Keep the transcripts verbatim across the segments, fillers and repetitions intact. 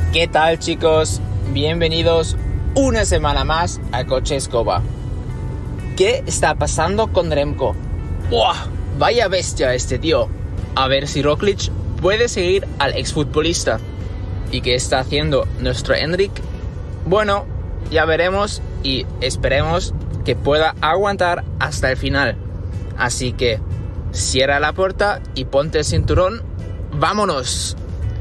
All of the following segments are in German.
¿Qué tal, chicos? Bienvenidos una semana más a Coche Escoba. ¿Qué está pasando con Remco? ¡Buah! Vaya bestia este tío. A ver si Roglic puede seguir al exfutbolista. ¿Y qué está haciendo nuestro Enric? Bueno, ya veremos y esperemos que pueda aguantar hasta el final. Así que cierra la puerta y ponte el cinturón. ¡Vámonos!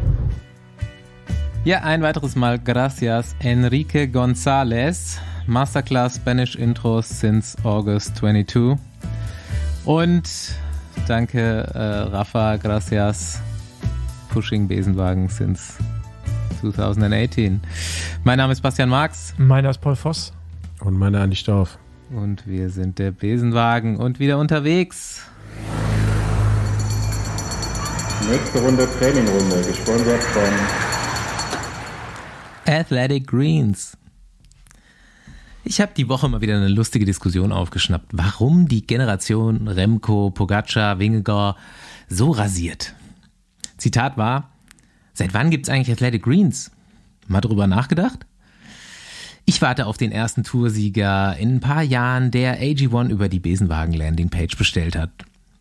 Ja, ein weiteres Mal gracias, Enrique González. Masterclass Spanish Intros since August twenty-two. Und danke, äh, Rafa, gracias, Pushing Besenwagen since twenty eighteen. Mein Name ist Bastian Marx. Meiner ist Paul Voss. Und meiner Andi Stauf. Und wir sind der Besenwagen und wieder unterwegs. Nächste Runde Trainingrunde, gesponsert von Athletic Greens. Ich habe die Woche mal wieder eine lustige Diskussion aufgeschnappt, warum die Generation Remco, Pogacar, Vingegaard so rasiert. Zitat war: Seit wann gibt's eigentlich Athletic Greens? Mal drüber nachgedacht? Ich warte auf den ersten Toursieger in ein paar Jahren, der A G eins über die Besenwagen-Landingpage bestellt hat.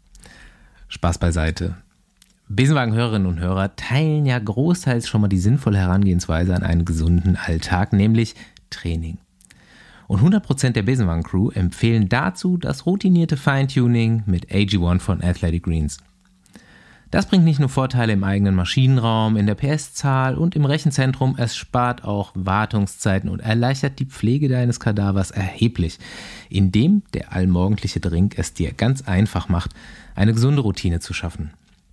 Spaß beiseite. Besenwagen-Hörerinnen und Hörer teilen ja großteils schon mal die sinnvolle Herangehensweise an einen gesunden Alltag, nämlich Training. Und hundert Prozent der Besenwagen-Crew empfehlen dazu das routinierte Feintuning mit A G eins von Athletic Greens. Das bringt nicht nur Vorteile im eigenen Maschinenraum, in der P S-Zahl und im Rechenzentrum, es spart auch Wartungszeiten und erleichtert die Pflege deines Kadavers erheblich, indem der allmorgendliche Drink es dir ganz einfach macht, eine gesunde Routine zu schaffen.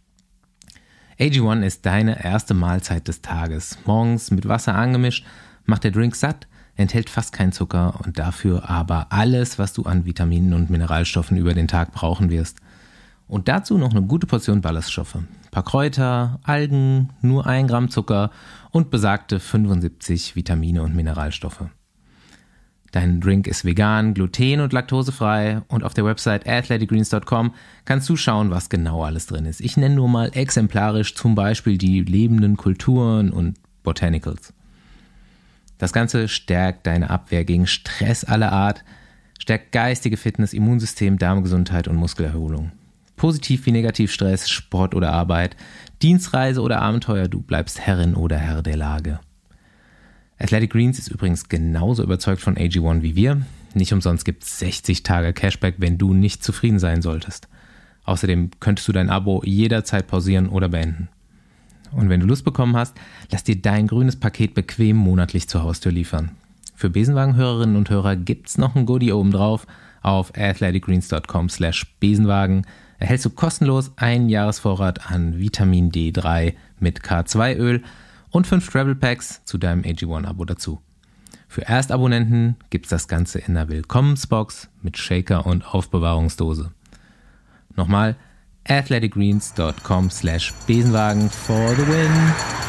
A G eins ist deine erste Mahlzeit des Tages. Morgens mit Wasser angemischt, macht der Drink satt, enthält fast keinen Zucker und dafür aber alles, was du an Vitaminen und Mineralstoffen über den Tag brauchen wirst. Und dazu noch eine gute Portion Ballaststoffe. Ein paar Kräuter, Algen, nur ein Gramm Zucker und besagte fünfundsiebzig Vitamine und Mineralstoffe. Dein Drink ist vegan, gluten- und laktosefrei und auf der Website athletic greens dot com kannst du schauen, was genau alles drin ist. Ich nenne nur mal exemplarisch zum Beispiel die lebenden Kulturen und Botanicals. Das Ganze stärkt deine Abwehr gegen Stress aller Art, stärkt geistige Fitness, Immunsystem, Darmgesundheit und Muskelerholung. Positiv wie negativ Stress, Sport oder Arbeit, Dienstreise oder Abenteuer, du bleibst Herrin oder Herr der Lage. Athletic Greens ist übrigens genauso überzeugt von A G eins wie wir. Nicht umsonst gibt es sechzig Tage Cashback, wenn du nicht zufrieden sein solltest. Außerdem könntest du dein Abo jederzeit pausieren oder beenden. Und wenn du Lust bekommen hast, lass dir dein grünes Paket bequem monatlich zur Haustür liefern. Für Besenwagen-Hörerinnen und Hörer gibt's noch ein Goodie oben drauf. Auf athletic greens dot com slash besenwagen erhältst du kostenlos einen Jahresvorrat an Vitamin D drei mit K zwei Öl und fünf Travel Packs zu deinem A G eins Abo dazu. Für Erstabonnenten gibt's das Ganze in der Willkommensbox mit Shaker und Aufbewahrungsdose. Nochmal athletic greens dot com slash besenwagen for the win.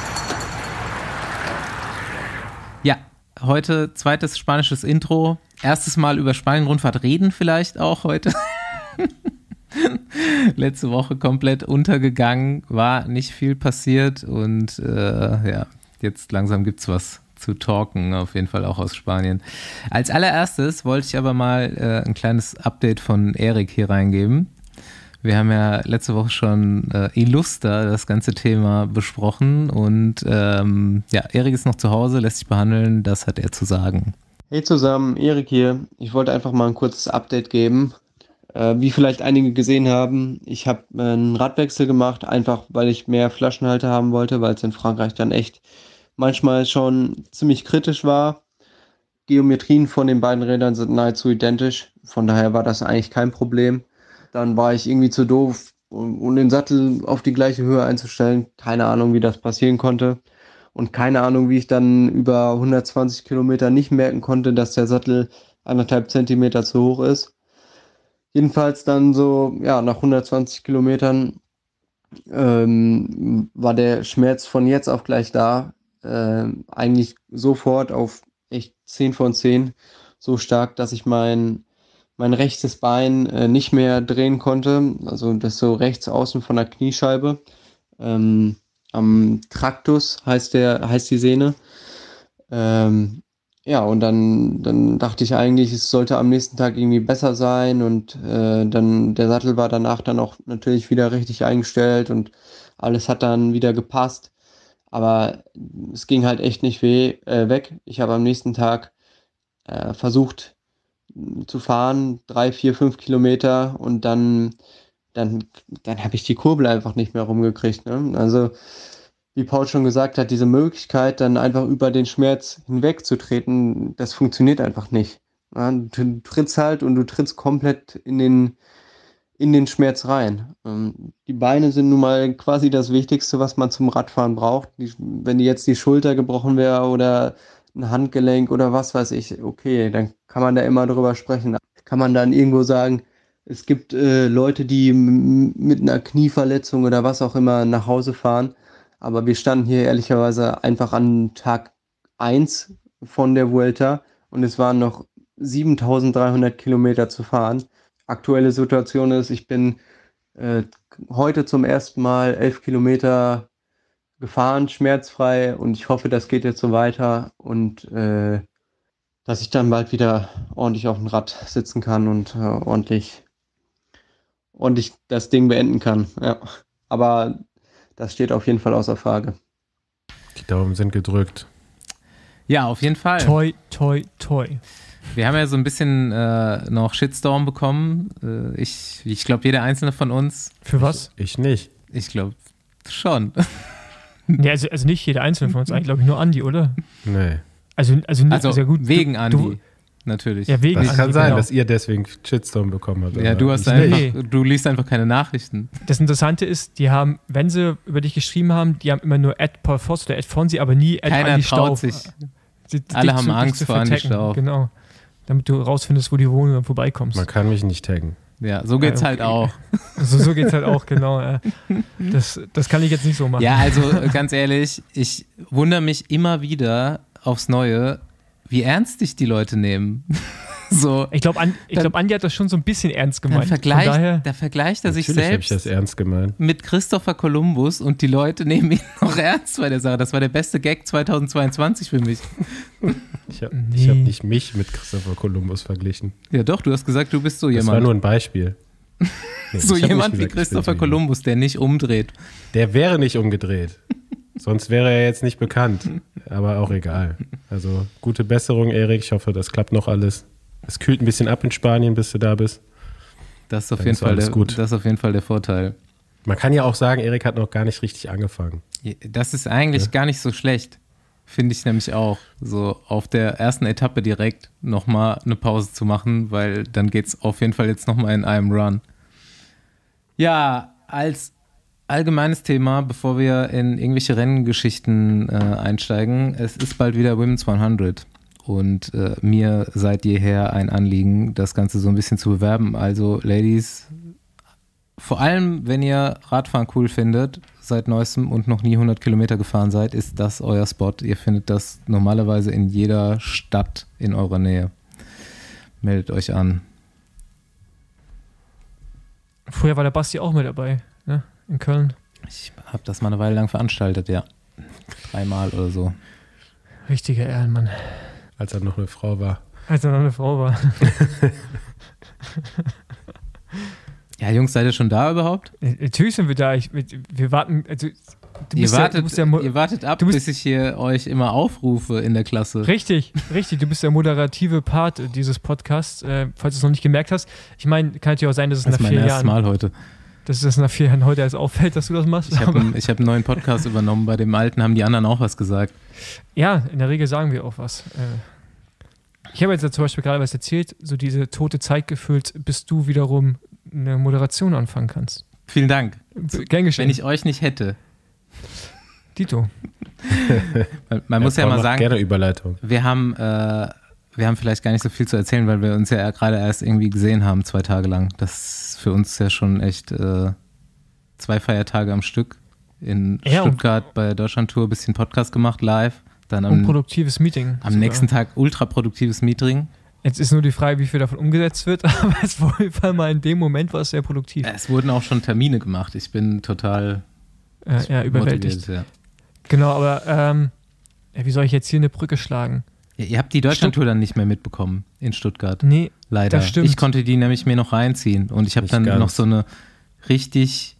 Ja, heute zweites spanisches Intro. Erstes Mal über Spanien-Rundfahrt reden vielleicht auch heute. Letzte Woche komplett untergegangen, war nicht viel passiert und äh, ja, jetzt langsam gibt's was zu talken, auf jeden Fall auch aus Spanien. Als allererstes wollte ich aber mal äh, ein kleines Update von Erik hier reingeben. Wir haben ja letzte Woche schon äh, illuster das ganze Thema besprochen und ähm, ja, Erik ist noch zu Hause, lässt sich behandeln, das hat er zu sagen. Hey zusammen, Erik hier. Ich wollte einfach mal ein kurzes Update geben. Äh, wie vielleicht einige gesehen haben, ich habe äh, einen Radwechsel gemacht, einfach weil ich mehr Flaschenhalter haben wollte, weil es in Frankreich dann echt manchmal schon ziemlich kritisch war. Geometrien von den beiden Rädern sind nahezu identisch, von daher war das eigentlich kein Problem. Dann war ich irgendwie zu doof, um, um den Sattel auf die gleiche Höhe einzustellen. Keine Ahnung, wie das passieren konnte. Und keine Ahnung, wie ich dann über hundertzwanzig Kilometer nicht merken konnte, dass der Sattel anderthalb Zentimeter zu hoch ist. Jedenfalls dann so, ja, nach hundertzwanzig Kilometern ähm, war der Schmerz von jetzt auf gleich da. Äh, eigentlich sofort auf echt zehn von zehn. So stark, dass ich mein, mein rechtes Bein äh, nicht mehr drehen konnte. Also das so rechts außen von der Kniescheibe. Ähm, am Tractus heißt der, heißt die Sehne. Ähm, ja, und dann, dann dachte ich eigentlich, es sollte am nächsten Tag irgendwie besser sein und äh, dann der Sattel war danach dann auch natürlich wieder richtig eingestellt und alles hat dann wieder gepasst. Aber es ging halt echt nicht weh, äh, weg. Ich habe am nächsten Tag äh, versucht mh, zu fahren, drei, vier, fünf Kilometer und dann, dann, dann habe ich die Kurbel einfach nicht mehr rumgekriegt. Ne? Also wie Paul schon gesagt hat, diese Möglichkeit, dann einfach über den Schmerz hinwegzutreten, das funktioniert einfach nicht. Ja, du trittst halt und du trittst komplett in den, in den Schmerz rein. Ähm, die Beine sind nun mal quasi das Wichtigste, was man zum Radfahren braucht. Die, wenn dir jetzt die Schulter gebrochen wäre oder ein Handgelenk oder was weiß ich, okay, dann kann man da immer drüber sprechen. Kann man dann irgendwo sagen, es gibt äh, Leute, die m- mit einer Knieverletzung oder was auch immer nach Hause fahren. Aber wir standen hier ehrlicherweise einfach an Tag eins von der Vuelta und es waren noch siebentausenddreihundert Kilometer zu fahren. Aktuelle Situation ist, ich bin äh, heute zum ersten Mal elf Kilometer gefahren, schmerzfrei und ich hoffe, das geht jetzt so weiter und äh, dass ich dann bald wieder ordentlich auf dem Rad sitzen kann und äh, ordentlich, ordentlich das Ding beenden kann. Ja. Aber das steht auf jeden Fall außer Frage. Die Daumen sind gedrückt. Ja, auf jeden Fall. Toi, toi, toi. Wir haben ja so ein bisschen äh, noch Shitstorm bekommen. Äh, ich ich glaube, jeder einzelne von uns. Für was? Ich, ich nicht. Ich glaube schon. Nee, also, also nicht jeder Einzelne von uns, eigentlich glaube ich nur Andi, oder? Nee. Also, also, Also also gut, wegen du, Andi, du, natürlich. Ja, wegen Das Andi, kann sein, genau. dass ihr deswegen Shitstorm bekommen habt. Ja, aber du hast ich einfach, nicht. du liest einfach keine Nachrichten. Das Interessante ist, die haben, wenn sie über dich geschrieben haben, die haben immer nur Ed Paul Voss oder Ed Fonsi, aber nie Ed Keiner Andi traut Stauf. sich. Sie- Alle dich haben zu- dich Angst zu vor Andi vertacken. Stauf. Genau. Damit du rausfindest, wo die wohnen und vorbeikommst. Man kann mich nicht taggen. Ja, so geht's Ja, halt okay. auch. So, so geht's halt auch, genau. Ja. Das, das kann ich jetzt nicht so machen. Ja, also äh, ganz ehrlich, ich wundere mich immer wieder aufs Neue, wie ernst dich die Leute nehmen. So, Ich glaube, ich Dann- glaub, Andi hat das schon so ein bisschen ernst dann gemeint. Von daher, vergleicht, da vergleicht er sich Natürlich habe ich selbst das ernst gemeint. mit Christopher Columbus und die Leute nehmen ihn noch ernst bei der Sache. Das war der beste Gag zweitausendzweiundzwanzig für mich. Ich habe Nee. ich hab nicht mich mit Christopher Columbus verglichen. Ja doch, du hast gesagt, du bist so Das war jemand. nur ein Beispiel. Nee, So ich hab jemand nicht wie gesagt, ich bin Christopher so jemand. Columbus, der nicht umdreht. Der wäre nicht umgedreht. Sonst wäre er jetzt nicht bekannt. Aber auch egal. Also gute Besserung, Erik. Ich hoffe, das klappt noch alles. Es kühlt ein bisschen ab in Spanien, bis du da bist. Das ist auf, Dann jeden ist Fall alles der, gut. das ist auf jeden Fall der Vorteil. Man kann ja auch sagen, Erik hat noch gar nicht richtig angefangen. Das ist eigentlich Ja. gar nicht so schlecht. Finde ich nämlich auch. So auf der ersten Etappe direkt nochmal eine Pause zu machen, weil dann geht es auf jeden Fall jetzt nochmal in einem Run. Ja, als allgemeines Thema, bevor wir in irgendwelche Renngeschichten äh, einsteigen, es ist bald wieder Women's hundert. Und äh, mir seit jeher ein Anliegen, das Ganze so ein bisschen zu bewerben. Also, Ladies, vor allem, wenn ihr Radfahren cool findet, seit neuestem und noch nie hundert Kilometer gefahren seid, ist das euer Spot. Ihr findet das normalerweise in jeder Stadt in eurer Nähe. Meldet euch an. früher war der Basti auch mit dabei, ne? In Köln. Ich habe das mal eine Weile lang veranstaltet, ja. Dreimal oder so. Richtiger Ehrenmann. Als er noch eine Frau war. Als er noch eine Frau war. Ja, Jungs, seid ihr schon da überhaupt? Natürlich sind wir da. Ich, wir warten. Also, du Ihr bist ja, du wartet, bist ja, mo- ihr wartet ab, du bist- bis ich hier euch immer aufrufe in der Klasse. Richtig, richtig. Du bist der moderative Part dieses Podcasts, äh, falls du es noch nicht gemerkt hast. Ich meine, kann natürlich auch sein, dass es Das ist nach mein vier erstes Jahren, Mal heute. dass es nach vier Jahren heute erst auffällt, dass du das machst. Ich habe Aber, einen, ich hab einen neuen Podcast übernommen. Bei dem alten haben die anderen auch was gesagt. ja, in der Regel sagen wir auch was. Äh, ich habe jetzt ja zum Beispiel gerade was erzählt, so diese tote Zeit gefüllt, bis du wiederum eine Moderation anfangen kannst. Vielen Dank. Gern geschehen. Wenn ich euch nicht hätte. Dito. Man, man muss ja Paul mal macht sagen, gerne Überleitung. wir haben, äh, wir haben vielleicht gar nicht so viel zu erzählen, weil wir uns ja gerade erst irgendwie gesehen haben, zwei Tage lang. Das ist für uns ja schon echt äh, zwei Feiertage am Stück. In Ja, und- Stuttgart bei Deutschlandtour ein bisschen Podcast gemacht, live. Dann am, Unproduktives Meeting. am sogar. nächsten Tag ultraproduktives Meeting. Jetzt ist nur die Frage, wie viel davon umgesetzt wird, aber es war auf jeden Fall mal in dem Moment war es sehr produktiv. Es wurden auch schon Termine gemacht. Ich bin total äh, ja, überwältigt. Motiviert, ja. Genau, aber ähm, ja, wie soll ich jetzt hier eine Brücke schlagen? Ja, ihr habt die Deutschlandtour dann nicht mehr mitbekommen in Stuttgart. Nee, leider. das stimmt. Ich konnte die nämlich mir noch reinziehen und ich habe Nicht dann ganz. noch so eine richtig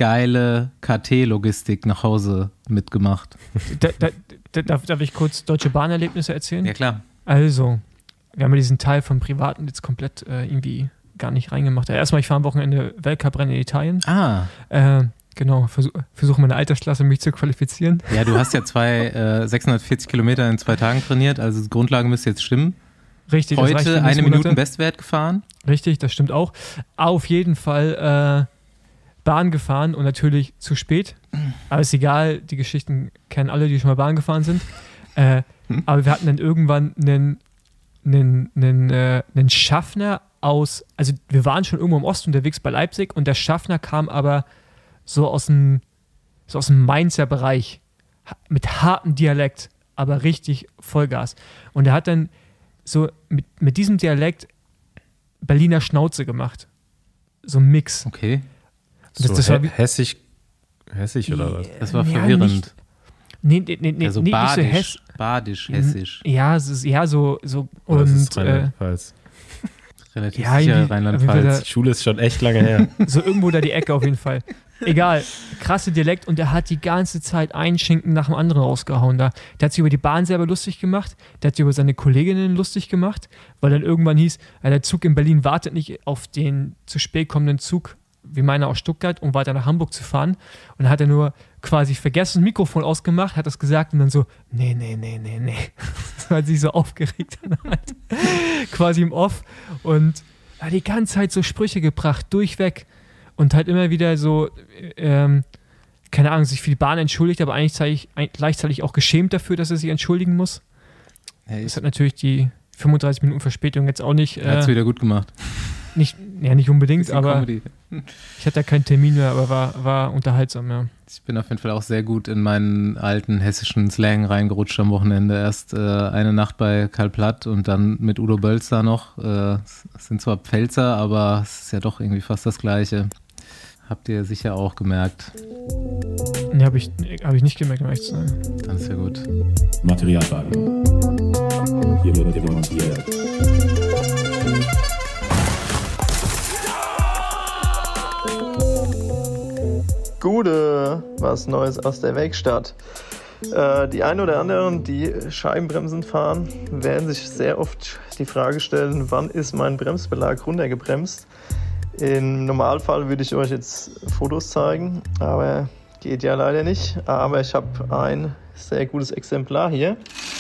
geile K T-Logistik nach Hause mitgemacht. Da, da, da, darf, darf ich kurz Deutsche Bahn-Erlebnisse erzählen? Ja, klar. Also, wir haben ja diesen Teil vom Privaten jetzt komplett äh, irgendwie gar nicht reingemacht. Ja, erstmal, ich fahre am Wochenende Weltcuprennen in Italien. Ah, Äh, genau, versuch, versuche meine Altersklasse, mich zu qualifizieren. ja, du hast ja zwei äh, sechshundertvierzig Kilometer in zwei Tagen trainiert, also die Grundlage müsste jetzt stimmen. Richtig, das reicht für Heute die eine nächsten Minute Monate. Bestwert gefahren. Richtig, das stimmt auch. Auf jeden Fall äh, Bahn gefahren und natürlich zu spät. Aber ist egal, die Geschichten kennen alle, die schon mal Bahn gefahren sind. Äh, aber wir hatten dann irgendwann einen, einen, einen, äh, einen Schaffner aus, also wir waren schon irgendwo im Osten unterwegs bei Leipzig und der Schaffner kam aber so aus dem, so aus dem Mainzer Bereich ha- mit hartem Dialekt, aber richtig Vollgas. Und er hat dann so mit, mit diesem Dialekt Berliner Schnauze gemacht. So ein Mix. Okay, Das- so das war hä- wie- hessisch, hessisch oder was? das war Ja, verwirrend. nicht- Nee, nee, nee, nee, also nee nicht so badisch, hess. badisch, hessisch. Ja, es ist, ja, so, so Oder ist es und äh, Rheinland-Pfalz? Relativ ja, sicher irgendwie- Rheinland-Pfalz. Die Schule ist schon echt lange her. so irgendwo da die Ecke auf jeden Fall. Egal, krasse Dialekt und der hat die ganze Zeit einen Schinken nach dem anderen rausgehauen da. Der hat sich über die Bahn selber lustig gemacht, der hat sich über seine Kolleginnen lustig gemacht, weil dann irgendwann hieß, ja, der Zug in Berlin wartet nicht auf den zu spät kommenden Zug, wie meiner aus Stuttgart, um weiter nach Hamburg zu fahren. Und dann hat er nur quasi vergessen, das Mikrofon ausgemacht, hat das gesagt und dann so, nee, nee, nee, nee, nee. Das hat sich so aufgeregt dann halt. Quasi im Off. Und er hat die ganze Zeit so Sprüche gebracht, durchweg. Und halt immer wieder so, ähm, keine Ahnung, sich für die Bahn entschuldigt, aber eigentlich gleichzeitig, gleichzeitig auch geschämt dafür, dass er sich entschuldigen muss. Hey, Das hat natürlich die fünfunddreißig Minuten Verspätung jetzt auch nicht, er hat's äh, wieder gut gemacht. nicht, ja, nicht unbedingt, Bisschen aber Comedy. ich hatte da keinen Termin mehr, aber war, war unterhaltsam, ja. Ich bin auf jeden Fall auch sehr gut in meinen alten hessischen Slang reingerutscht am Wochenende. Erst äh, eine Nacht bei Karl Platt und dann mit Udo Bölzer noch. Äh, es sind zwar Pfälzer, aber es ist ja doch irgendwie fast das Gleiche. Habt ihr sicher auch gemerkt. Ne, habe ich, hab ich nicht gemerkt, um ehrlich zu sein. Dann ist ja gut. Materialwagen. Hier wird demontiert. Gute, was Neues aus der Werkstatt. Äh, die einen oder anderen, die Scheibenbremsen fahren, werden sich sehr oft die Frage stellen, wann ist mein Bremsbelag runtergebremst? Im Normalfall würde ich euch jetzt Fotos zeigen, aber geht ja leider nicht. Aber ich habe ein sehr gutes Exemplar hier.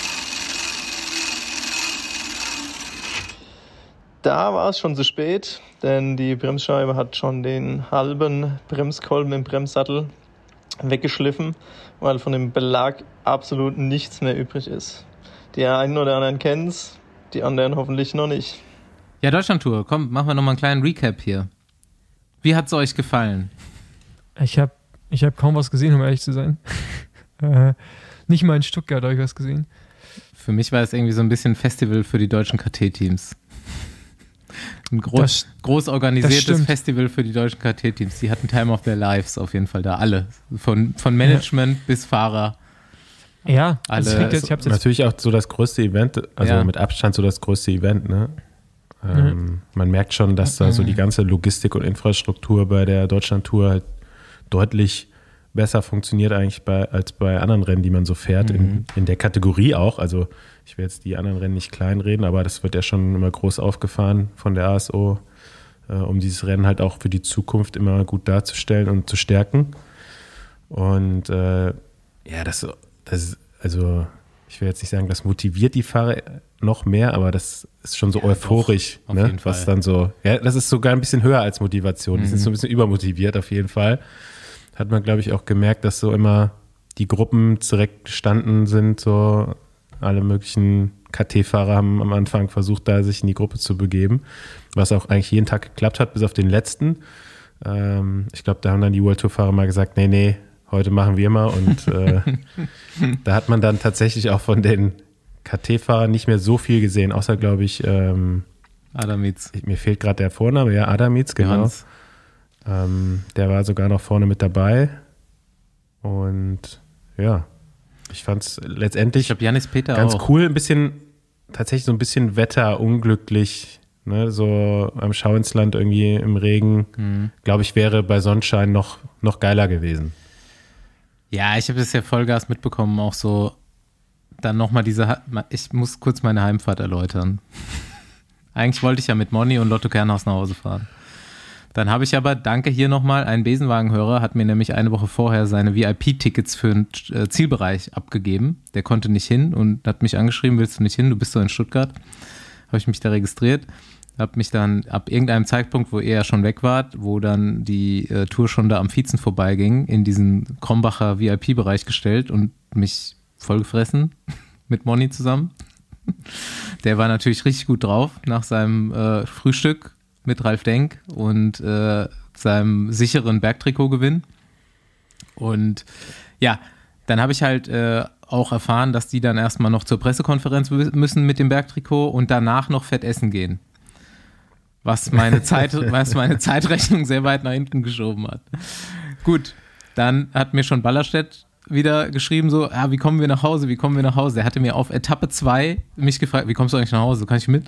Da war es schon zu spät, denn die Bremsscheibe hat schon den halben Bremskolben im Bremssattel weggeschliffen, weil von dem Belag absolut nichts mehr übrig ist. Die einen oder anderen kennen es, die anderen hoffentlich noch nicht. Ja, Deutschlandtour, komm, machen wir nochmal einen kleinen Recap hier. Wie hat's euch gefallen? Ich habe ich hab kaum was gesehen, um ehrlich zu sein. äh, nicht mal in Stuttgart habe ich was gesehen. Für mich war es irgendwie so ein bisschen Festival für die deutschen K T-Teams. Ein groß, Das- groß organisiertes stimmt. Festival für die deutschen K T-Teams. Die hatten Time of Their Lives auf jeden Fall da, alle. Von, von Management bis Fahrer. Ja, also es Alle- liegt jetzt, ich habe jetzt Natürlich auch so das größte Event, also Ja. mit Abstand so das größte Event, ne? Ähm, man merkt schon, dass da so die ganze Logistik und Infrastruktur bei der Deutschlandtour halt deutlich besser funktioniert eigentlich bei, als bei anderen Rennen, die man so fährt, in, in der Kategorie auch. Also ich will jetzt die anderen Rennen nicht kleinreden, aber das wird ja schon immer groß aufgefahren von der A S O, äh, um dieses Rennen halt auch für die Zukunft immer gut darzustellen und zu stärken. Und äh, ja, das, das also ich will jetzt nicht sagen, das motiviert die Fahrer noch mehr, aber das ist schon so Ja, euphorisch, doch, auf ne? jeden Fall. Was dann so, ja, das ist sogar ein bisschen höher als Motivation. Die sind so ein bisschen übermotiviert auf jeden Fall. Hat man, glaube ich, auch gemerkt, dass so immer die Gruppen direkt gestanden sind, so alle möglichen K T-Fahrer haben am Anfang versucht, da sich in die Gruppe zu begeben, was auch eigentlich jeden Tag geklappt hat, bis auf den letzten. Ähm, ich glaube, da haben dann die World Tour-Fahrer mal gesagt, nee, nee, heute machen wir mal. Und äh, da hat man dann tatsächlich auch von den K T-Fahrern nicht mehr so viel gesehen, außer, glaube ich, ähm, Adamitz. mir fehlt gerade der Vorname, ja, Adamitz, genau. Johannes. Ähm, der war sogar noch vorne mit dabei. Und ja, ich fand es letztendlich Ich glaube, Janis Peter ganz auch. cool, ein bisschen, tatsächlich so ein bisschen wetterunglücklich, ne, so am Schau ins Land irgendwie im Regen, Mhm. glaube ich, wäre bei Sonnenschein noch, noch geiler gewesen. Ja, ich habe das ja Vollgas mitbekommen, auch so dann nochmal diese, Ha- ich muss kurz meine Heimfahrt erläutern. Eigentlich wollte ich ja mit Moni und Lotto Kernhaus nach Hause fahren. Dann habe ich aber, danke hier nochmal, ein Besenwagenhörer hat mir nämlich eine Woche vorher seine V I P-Tickets für einen äh, Zielbereich abgegeben. Der konnte nicht hin und hat mich angeschrieben, willst du nicht hin, du bist doch in Stuttgart. Habe ich mich da registriert, habe mich dann ab irgendeinem Zeitpunkt, wo ihr ja schon weg wart, wo dann die äh, Tour schon da am Viezen vorbeiging, in diesen Krombacher V I P-Bereich gestellt und mich vollgefressen mit Moni zusammen. Der war natürlich richtig gut drauf nach seinem äh, Frühstück mit Ralf Denk und äh, seinem sicheren Bergtrikotgewinn. Und ja, dann habe ich halt äh, auch erfahren, dass die dann erstmal noch zur Pressekonferenz müssen mit dem Bergtrikot und danach noch fett essen gehen. Was meine, Zeit, was meine Zeitrechnung sehr weit nach hinten geschoben hat. Gut, dann hat mir schon Ballerstedt wieder geschrieben, so, ah, wie kommen wir nach Hause, wie kommen wir nach Hause? Der hatte mir auf Etappe zwei mich gefragt, wie kommst du eigentlich nach Hause, kann ich mit?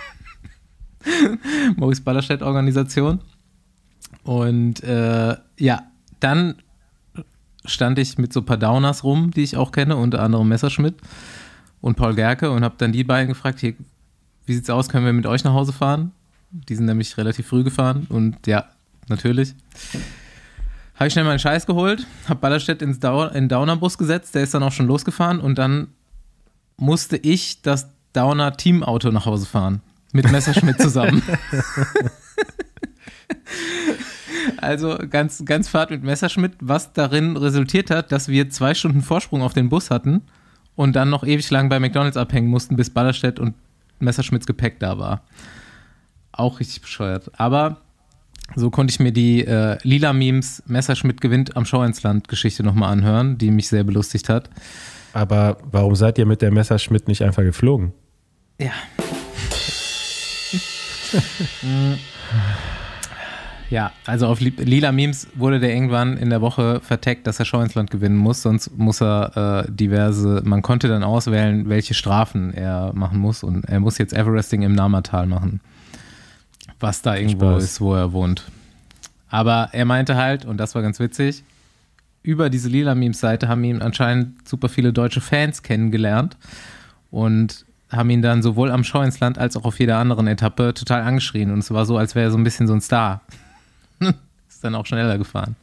Maurice Ballerstedt-Organisation. Und äh, ja, dann stand ich mit so ein paar Downers rum, die ich auch kenne, unter anderem Messerschmidt und Paul Gerke und habe dann die beiden gefragt, hier, wie sieht's aus, können wir mit euch nach Hause fahren? Die sind nämlich relativ früh gefahren und ja, natürlich. Habe ich schnell meinen Scheiß geholt, habe Ballerstedt ins Dau- in den Downer-Bus gesetzt, der ist dann auch schon losgefahren und dann musste ich das Downer-Teamauto nach Hause fahren. Mit Messerschmidt zusammen. Also ganz, ganz Fahrt mit Messerschmidt, was darin resultiert hat, dass wir zwei Stunden Vorsprung auf den Bus hatten und dann noch ewig lang bei McDonald's abhängen mussten, bis Ballerstedt und Messerschmidts Gepäck da war. Auch richtig bescheuert. Aber so konnte ich mir die äh, Lila-Memes Messerschmidt gewinnt am Schau ins Land Geschichte nochmal anhören, die mich sehr belustigt hat. Aber warum seid ihr mit der Messerschmidt nicht einfach geflogen? Ja. Ja, also auf Lila Memes wurde der irgendwann in der Woche verteckt, dass er Schau ins Land gewinnen muss, sonst muss er äh, diverse, man konnte dann auswählen, welche Strafen er machen muss und er muss jetzt Everesting im Namatal machen, was da irgendwo Spaß. ist, wo er wohnt. Aber er meinte halt, und das war ganz witzig, über diese Lila Memes Seite haben ihn anscheinend super viele deutsche Fans kennengelernt und haben ihn dann sowohl am Schau ins Land als auch auf jeder anderen Etappe total angeschrien. Und es war so, als wäre er so ein bisschen so ein Star. Ist dann auch schneller gefahren.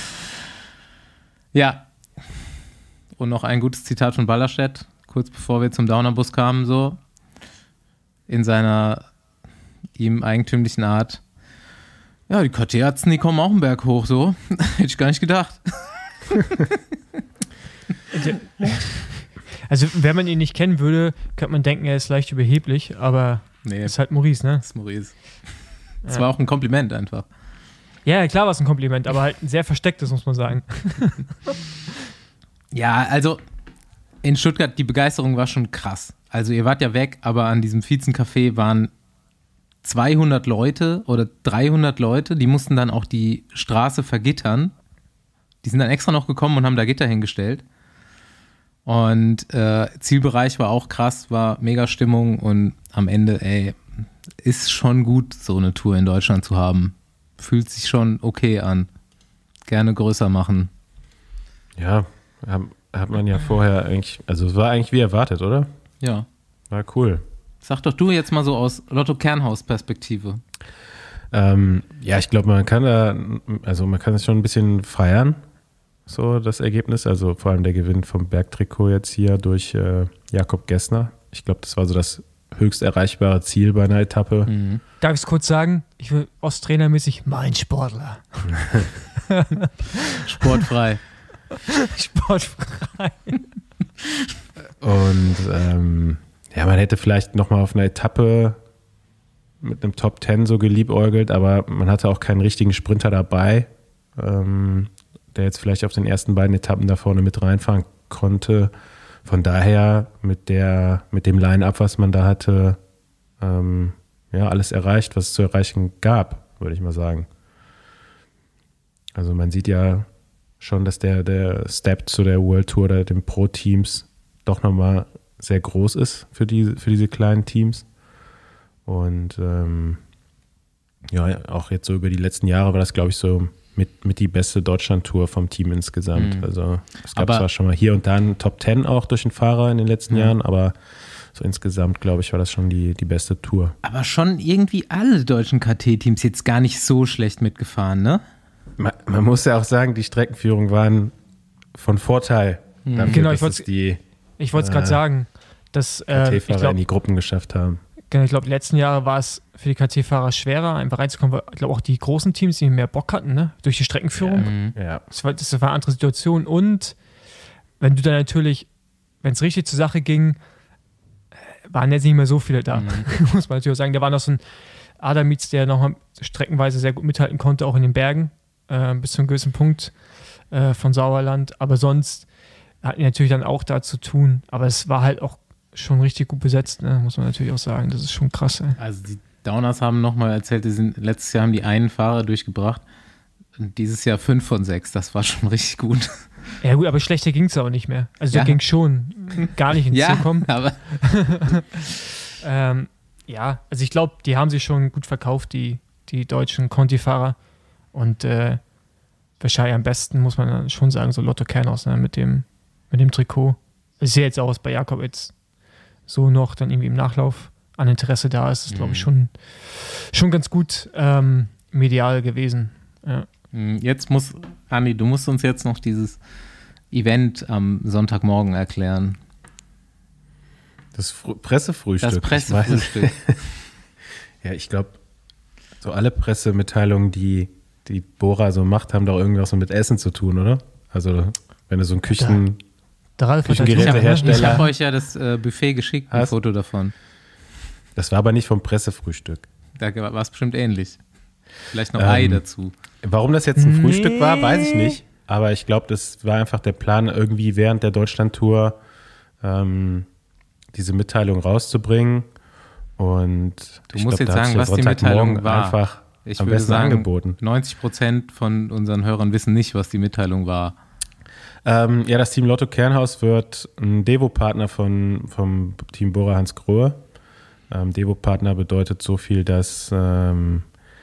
Ja. Und noch ein gutes Zitat von Ballerstedt, kurz bevor wir zum Downerbus kamen, so in seiner ihm eigentümlichen Art. Ja, die K T-Arzten, die kommen auch einen Berg hoch, so. Hätte ich gar nicht gedacht. Also, wenn man ihn nicht kennen würde, könnte man denken, er ist leicht überheblich, aber Nee, ist halt Maurice, ne? das ist Maurice. Das Ja. war auch ein Kompliment einfach. Ja, klar war es ein Kompliment, aber halt ein sehr verstecktes, muss man sagen. Ja, also in Stuttgart, die Begeisterung war schon krass. Also ihr wart ja weg, aber an diesem Viezen-Café waren zweihundert Leute oder dreihundert Leute, die mussten dann auch die Straße vergittern. Die sind dann extra noch gekommen und haben da Gitter hingestellt. Und äh, Zielbereich war auch krass, war mega Stimmung und am Ende, ey, ist schon gut, so eine Tour in Deutschland zu haben. Fühlt sich schon okay an. Gerne größer machen. Ja, hat, hat man ja vorher eigentlich, also es war eigentlich wie erwartet, oder? Ja. War cool. Sag doch du jetzt mal so aus Lotto-Kernhaus-Perspektive. Ähm, ja, ich glaube, man kann da, also man kann es schon ein bisschen feiern, so das Ergebnis. Also vor allem der Gewinn vom Bergtrikot jetzt hier durch äh, Jakob Gessner. Ich glaube, das war so das höchst erreichbare Ziel bei einer Etappe. Mhm. Darf ich es kurz sagen? Ich will Osttrainermäßig mein Sportler. Sportfrei. Sportfrei. Und ähm, ja, man hätte vielleicht nochmal auf einer Etappe mit einem Top Ten so geliebäugelt, aber man hatte auch keinen richtigen Sprinter dabei, ähm, der jetzt vielleicht auf den ersten beiden Etappen da vorne mit reinfahren konnte. Von daher mit der, mit dem Line-Up, was man da hatte, ähm, ja, alles erreicht, was es zu erreichen gab, würde ich mal sagen. Also man sieht ja schon, dass der, der Step zu der World Tour oder den Pro-Teams doch nochmal sehr groß ist für, die, für diese kleinen Teams. Und ähm, ja, auch jetzt so über die letzten Jahre war das, glaube ich, so mit, mit die beste Deutschland-Tour vom Team insgesamt. Mhm. Also es gab aber zwar schon mal hier und da einen Top Ten auch durch den Fahrer in den letzten mhm. Jahren, aber so insgesamt, glaube ich, war das schon die, die beste Tour. Aber schon irgendwie alle deutschen K T-Teams jetzt gar nicht so schlecht mitgefahren, ne? Man, man muss ja auch sagen, die Streckenführungen waren von Vorteil. Mhm. Dafür, genau, dass ich wollte die ich wollte es gerade äh, sagen, dass äh, K T-Fahrer ich glaub, in die Gruppen geschafft haben. Genau, ich glaube, die letzten Jahre war es für die K T-Fahrer schwerer, einfach reinzukommen, weil ich glaube auch die großen Teams, die mehr Bock hatten, ne? Durch die Streckenführung. Ja. Ja. Das war, das war eine andere Situation. Und wenn du dann natürlich, wenn es richtig zur Sache ging, waren jetzt nicht mehr so viele da. Mhm. Muss man natürlich auch sagen. Da war noch so ein Adamitz, der noch streckenweise sehr gut mithalten konnte, auch in den Bergen, äh, bis zu einem gewissen Punkt äh, von Sauerland. Aber sonst hatten die natürlich dann auch da zu tun. Aber es war halt auch schon richtig gut besetzt, ne? Muss man natürlich auch sagen. Das ist schon krass. Ey. Also die Downers haben nochmal erzählt, die sind, letztes Jahr haben die einen Fahrer durchgebracht und dieses Jahr fünf von sechs. Das war schon richtig gut. Ja gut, aber schlechter ging es auch nicht mehr. Also ja. Da ging schon gar nicht ins ja, Ziel kommen. Aber ähm, ja, also ich glaube, die haben sich schon gut verkauft, die, die deutschen Conti-Fahrer. Und äh, wahrscheinlich am besten, muss man dann schon sagen, so Lotto Kernhaus, ne? mit, dem, mit dem Trikot. Ich sehe jetzt auch, was bei Jakob jetzt so noch dann irgendwie im Nachlauf an Interesse da ist. Das ist, glaube ich, schon, schon ganz gut ähm, medial gewesen. Ja. Jetzt muss, Andi, du musst uns jetzt noch dieses Event am Sonntagmorgen erklären. Das Fr- Pressefrühstück. Das Pressefrühstück. Ich ja, ich glaube, so alle Pressemitteilungen, die die Bora so macht, haben doch irgendwas so mit Essen zu tun, oder? Also, wenn du so ein Küchen... Der Ralf Küchengerätehersteller. Ich habe euch ja das äh, Buffet geschickt, ein Hast? Foto davon. Das war aber nicht vom Pressefrühstück. Da war es bestimmt ähnlich. Vielleicht noch ähm, Ei dazu. Warum das jetzt ein nee. Frühstück war, weiß ich nicht. Aber ich glaube, das war einfach der Plan, irgendwie während der Deutschlandtour ähm, diese Mitteilung rauszubringen. Und du ich musst glaub, jetzt sagen, was die Mitteilung war. Einfach ich am würde besten sagen, angeboten. neunzig Prozent von unseren Hörern wissen nicht, was die Mitteilung war. Ähm, ja, das Team Lotto Kernhaus wird ein Devo-Partner von, vom Team Bora Hansgrohe. Ähm, Devo-Partner bedeutet so viel, dass ähm,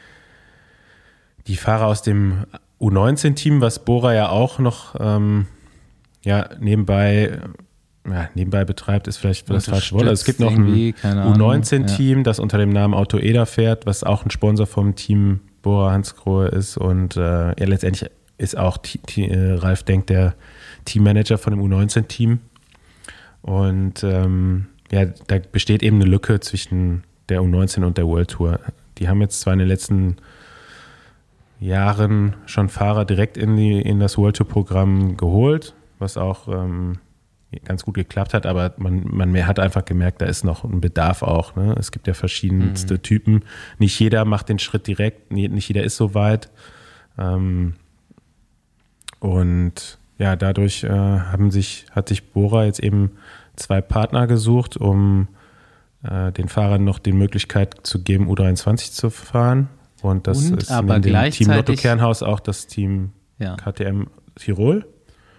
die Fahrer aus dem U neunzehn Team, was Bora ja auch noch ähm, ja, nebenbei, ja, nebenbei betreibt, ist vielleicht das falsche Wort. Also es gibt noch ein U neunzehn Team, ja. das unter dem Namen Auto Eder fährt, was auch ein Sponsor vom Team Bora Hansgrohe ist. Und äh, ja, letztendlich ist auch T- T- äh, Ralf Denk der Teammanager von dem U neunzehn Team. Und ähm, ja, da besteht eben eine Lücke zwischen der U neunzehn und der World Tour. Die haben jetzt zwar in den letzten Jahren schon Fahrer direkt in, die, in das World Tour Programm geholt, was auch ähm, ganz gut geklappt hat, aber man, man hat einfach gemerkt, da ist noch ein Bedarf auch. Ne? Es gibt ja verschiedenste mhm. Typen. Nicht jeder macht den Schritt direkt, nicht jeder ist so weit. Ähm, Und ja, dadurch äh, haben sich, hat sich Bora jetzt eben zwei Partner gesucht, um äh, den Fahrern noch die Möglichkeit zu geben, U dreiundzwanzig zu fahren. Und das Und ist aber in dem Team Lotto gleichzeitig- Kernhaus auch das Team Ja. K T M Tirol.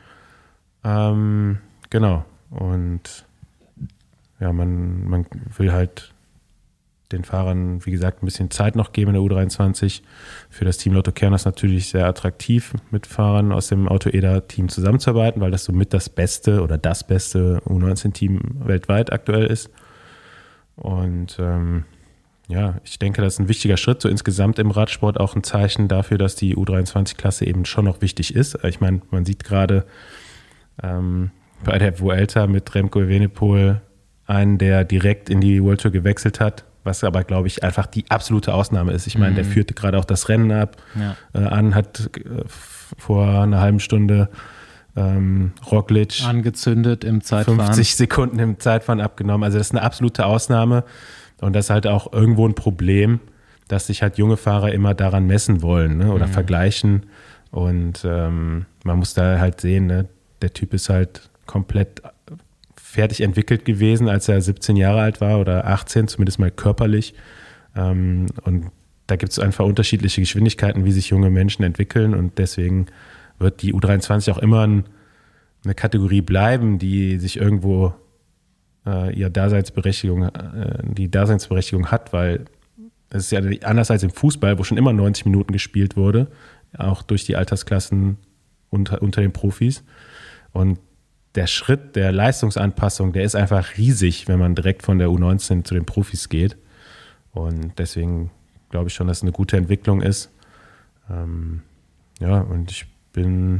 Ähm, genau. Und ja, man, man will halt den Fahrern, wie gesagt, ein bisschen Zeit noch geben in der U dreiundzwanzig. Für das Team Lotto Kernhaus natürlich sehr attraktiv, mit Fahrern aus dem Auto-Eder-Team zusammenzuarbeiten, weil das somit das beste oder das beste U neunzehn Team weltweit aktuell ist. Und ähm, ja, ich denke, das ist ein wichtiger Schritt, so insgesamt im Radsport auch ein Zeichen dafür, dass die U dreiundzwanzig-Klasse eben schon noch wichtig ist. Ich meine, man sieht gerade ähm, bei der Vuelta mit Remco Evenepoel einen, der direkt in die World Tour gewechselt hat, was aber, glaube ich, einfach die absolute Ausnahme ist. Ich meine, mhm. der führte gerade auch das Rennen ab, Ja. äh, an, hat äh, vor einer halben Stunde ähm, Roglic Angezündet im Zeitfahren. fünfzig Sekunden im Zeitfahren abgenommen. Also das ist eine absolute Ausnahme und das ist halt auch irgendwo ein Problem, dass sich halt junge Fahrer immer daran messen wollen, ne, oder mhm. vergleichen und ähm, man muss da halt sehen, ne, der Typ ist halt komplett fertig entwickelt gewesen, als er siebzehn Jahre alt war oder achtzehn, zumindest mal körperlich. Ähm, und da gibt es einfach unterschiedliche Geschwindigkeiten, wie sich junge Menschen entwickeln und deswegen wird die U dreiundzwanzig auch immer ein, eine Kategorie bleiben, die sich irgendwo äh, ihre Daseinsberechtigung, äh, die Daseinsberechtigung hat, weil es ist ja anders als im Fußball, wo schon immer neunzig Minuten gespielt wurde, auch durch die Altersklassen unter, unter den Profis. Und der Schritt der Leistungsanpassung, der ist einfach riesig, wenn man direkt von der U neunzehn zu den Profis geht. Und deswegen glaube ich schon, dass es eine gute Entwicklung ist. Ähm, ja, und ich bin,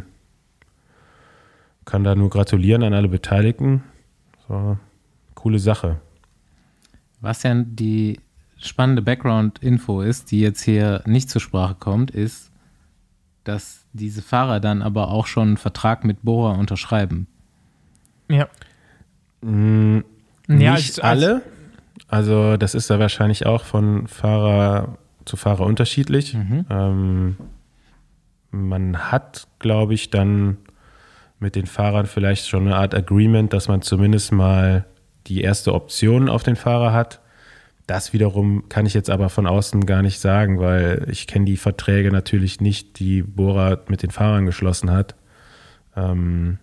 kann da nur gratulieren an alle Beteiligten. So, coole Sache. Was ja die spannende Background-Info ist, die jetzt hier nicht zur Sprache kommt, ist, dass diese Fahrer dann aber auch schon einen Vertrag mit Bora unterschreiben. Ja. Mm, Ja, nicht als- alle. Also das ist ja wahrscheinlich auch von Fahrer zu Fahrer unterschiedlich. Mhm. Ähm, man hat, glaube ich, dann mit den Fahrern vielleicht schon eine Art Agreement, dass man zumindest mal die erste Option auf den Fahrer hat. Das wiederum kann ich jetzt aber von außen gar nicht sagen, weil ich kenne die Verträge natürlich nicht, die Bora mit den Fahrern geschlossen hat. Ähm,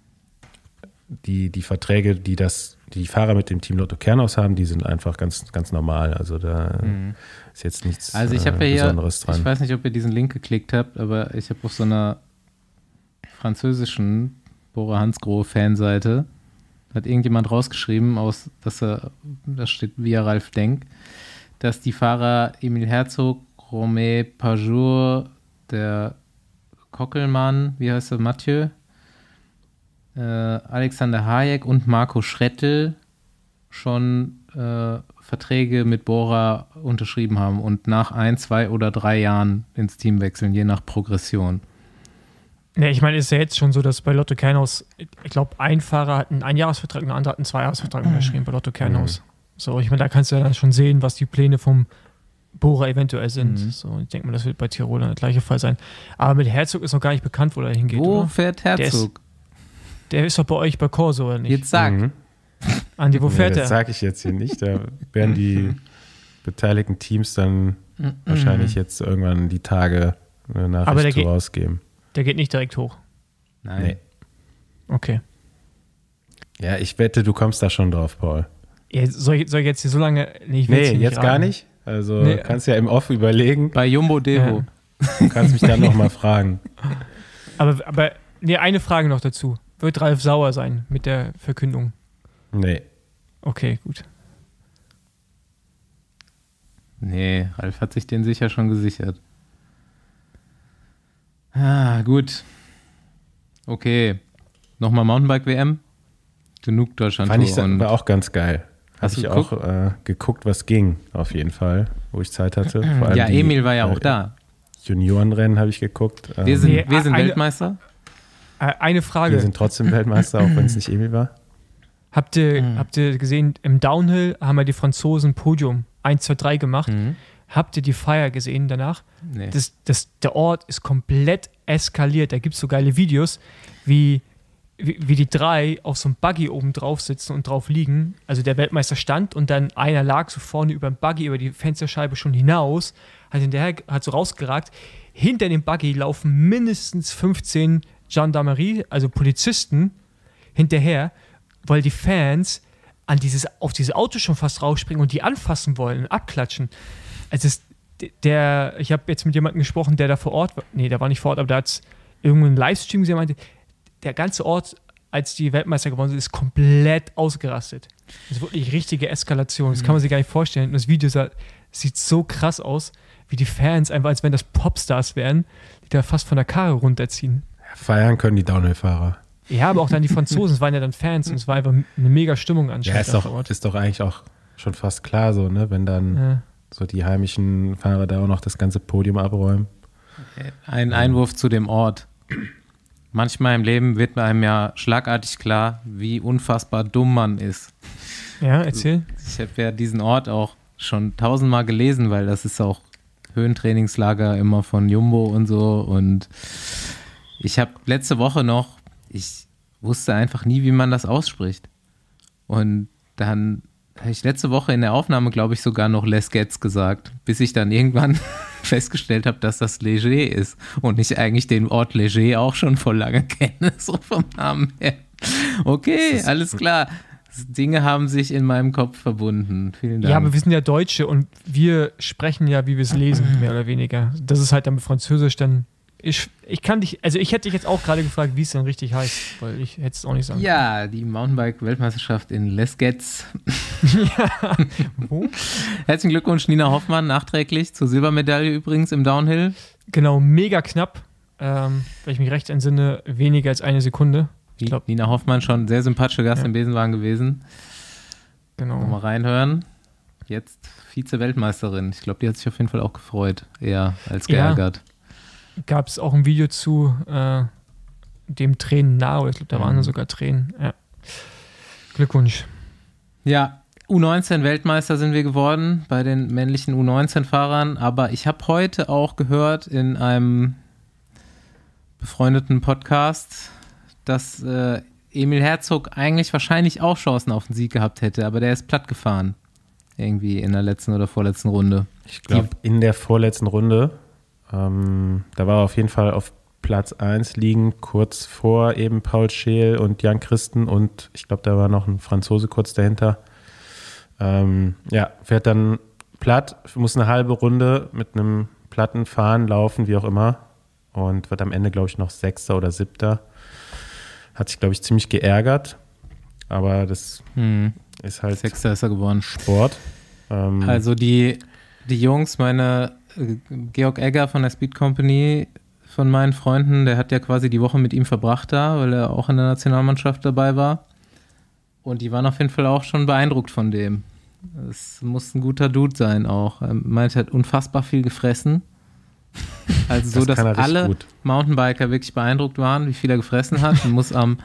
die, die Verträge, die das, die, die Fahrer mit dem Team Lotto Kernhaus haben, die sind einfach ganz, ganz normal. Also da Mhm. ist jetzt nichts Also ich habe äh, ja hier, Besonderes dran. ich weiß nicht, ob ihr diesen Link geklickt habt, aber ich habe auf so einer französischen Bora Hansgrohe Fanseite, hat irgendjemand rausgeschrieben, aus, dass er, da steht via Ralf Denk, dass die Fahrer Emil Herzog, Romain Pajour, der Kockelmann, wie heißt er, Mathieu, äh, Alexander Hayek und Marco Schrettel schon äh, Verträge mit Bora unterschrieben haben und nach ein, zwei oder drei Jahren ins Team wechseln, je nach Progression. Ne, ich meine, es ist ja jetzt schon so, dass bei Lotto Kernhaus, ich glaube, ein Fahrer hat einen Einjahresvertrag und der andere hat einen Zweijahresvertrag unterschrieben bei Lotto Kernhaus. So, ich meine, da kannst du ja dann schon sehen, was die Pläne vom Bora eventuell sind. Mhm. So, ich denke mal, das wird bei Tirol dann der gleiche Fall sein. Aber mit Herzog ist noch gar nicht bekannt, wo er hingeht. Wo Oder? fährt Der ist, Herzog? der ist doch bei euch bei Corso, oder nicht? Jetzt sag. Mhm. Andi, wo fährt nee, das er? sage ich jetzt hier nicht. Da werden die beteiligten Teams dann wahrscheinlich jetzt irgendwann die Tage eine Aber der Nachricht geht- rausgeben. Der geht nicht direkt hoch. Nein. Nee. Okay. Ja, ich wette, du kommst da schon drauf, Paul. Ja, soll, ich, soll ich jetzt hier so lange. Nee, ich will's Nee, hier jetzt nicht gar raten. nicht. Also Nee. kannst ja im Off überlegen. Bei Jumbo Devo. Du kannst mich dann nochmal fragen. Aber, aber nee, eine Frage noch dazu. Wird Ralf sauer sein mit der Verkündung? Nee. Okay, gut. Nee, Ralf hat sich den sicher schon gesichert. Ah, gut. Okay. Nochmal Mountainbike-W M? Genug Deutschland. Fand ich und war auch ganz geil. Hast Habe ich du auch äh, geguckt, was ging, auf jeden Fall, wo ich Zeit hatte. Vor allem ja, die, Emil war ja äh, auch da. Juniorenrennen habe ich geguckt. Wir Ähm, sind, Nee, wir sind eine- Weltmeister. Äh, eine Frage. wir sind trotzdem Weltmeister, auch wenn es nicht Emil war. Habt ihr, Mhm. habt ihr gesehen, im Downhill haben ja die Franzosen Podium eins, zwei, drei gemacht. Mhm. Habt ihr die Feier gesehen danach? Nee. Das, das, der Ort ist komplett eskaliert. Da gibt es so geile Videos, wie, wie, wie die drei auf so einem Buggy oben drauf sitzen und drauf liegen. Also der Weltmeister stand und dann einer lag so vorne über dem Buggy, über die Fensterscheibe schon hinaus, hat hinterher, hat so rausgeragt. Hinter dem Buggy laufen mindestens fünfzehn Gendarmerie, also Polizisten, hinterher, weil die Fans an dieses, auf dieses Auto schon fast rausspringen und die anfassen wollen und abklatschen. Also es, der, ich habe jetzt mit jemandem gesprochen, der da vor Ort war. Nee, der war nicht vor Ort, aber der hat irgendeinen Livestream gesehen, meinte, der ganze Ort, als die Weltmeister gewonnen sind, ist komplett ausgerastet. Das ist wirklich richtige Eskalation. Das kann man sich gar nicht vorstellen. Und das Video sah, sieht so krass aus, wie die Fans einfach, als wenn das Popstars wären, die da fast von der Karre runterziehen. Feiern können die Downhill-Fahrer. Ja, aber auch dann die Franzosen, es waren ja dann Fans und es war einfach eine mega Stimmung Ja, anscheinend. ist da doch, vor Ort. ist doch eigentlich auch schon fast klar so, ne? Wenn dann Ja. so die heimischen Fahrer da auch noch das ganze Podium abräumen. Ein Einwurf zu dem Ort. Manchmal im Leben wird einem ja schlagartig klar, wie unfassbar dumm man ist. Ja, erzähl. Ich habe ja diesen Ort auch schon tausendmal gelesen, weil das ist auch Höhentrainingslager immer von Jumbo und so. Und ich habe letzte Woche noch, ich wusste einfach nie, wie man das ausspricht. Und dann habe ich letzte Woche in der Aufnahme, glaube ich, sogar noch Les Gets gesagt, bis ich dann irgendwann festgestellt habe, dass das Leger ist und ich eigentlich den Ort Leger auch schon vor lange kenne, so vom Namen her. Okay, alles klar. Dinge haben sich in meinem Kopf verbunden. Vielen Dank. Ja, aber wir sind ja Deutsche und wir sprechen ja, wie wir es lesen, mehr oder weniger. Das ist halt dann mit Französisch dann. Ich, ich kann dich, also ich hätte dich jetzt auch gerade gefragt, wie es denn richtig heißt, weil ich hätte es auch nicht sagen können. Ja, die Mountainbike-Weltmeisterschaft in Les Gets. Ja. Wo? Herzlichen Glückwunsch, Nina Hoffmann, nachträglich zur Silbermedaille übrigens im Downhill. Genau, mega knapp. Ähm, wenn ich mich recht entsinne, weniger als eine Sekunde. Ich glaub, Nina Hoffmann, schon sehr sympathischer Gast ja. im Besenwagen gewesen. Genau. Mal reinhören. Jetzt Vize-Weltmeisterin. Ich glaube, die hat sich auf jeden Fall auch gefreut, eher als geärgert. Ja. Gab es auch ein Video zu äh, dem Tränen nahe, oder ich glaube, da waren mhm. sogar Tränen. Ja. Glückwunsch. Ja, U neunzehn Weltmeister sind wir geworden bei den männlichen U neunzehn Fahrern, aber ich habe heute auch gehört in einem befreundeten Podcast, dass äh, Emil Herzog eigentlich wahrscheinlich auch Chancen auf den Sieg gehabt hätte, aber der ist platt gefahren. Irgendwie in der letzten oder vorletzten Runde. Ich glaube, in der vorletzten Runde, ähm, da war er auf jeden Fall auf Platz eins liegen, kurz vor eben Paul Scheel und Jan Christen und ich glaube, da war noch ein Franzose kurz dahinter. Ähm, ja, fährt dann platt, muss eine halbe Runde mit einem platten Fahren laufen, wie auch immer, und wird am Ende, glaube ich, noch Sechster oder Siebter. Hat sich, glaube ich, ziemlich geärgert, aber das hm. ist halt Sechster ist er geworden. Sport. Ähm, also die, die Jungs, meine äh, Georg Egger von der Speed Company, von meinen Freunden, der hat ja quasi die Woche mit ihm verbracht da, weil er auch in der Nationalmannschaft dabei war. Und die waren auf jeden Fall auch schon beeindruckt von dem. Es muss ein guter Dude sein auch. Er meint, er hat unfassbar viel gefressen. Also so, das dass alle gut. Mountainbiker wirklich beeindruckt waren, wie viel er gefressen hat. Man muss am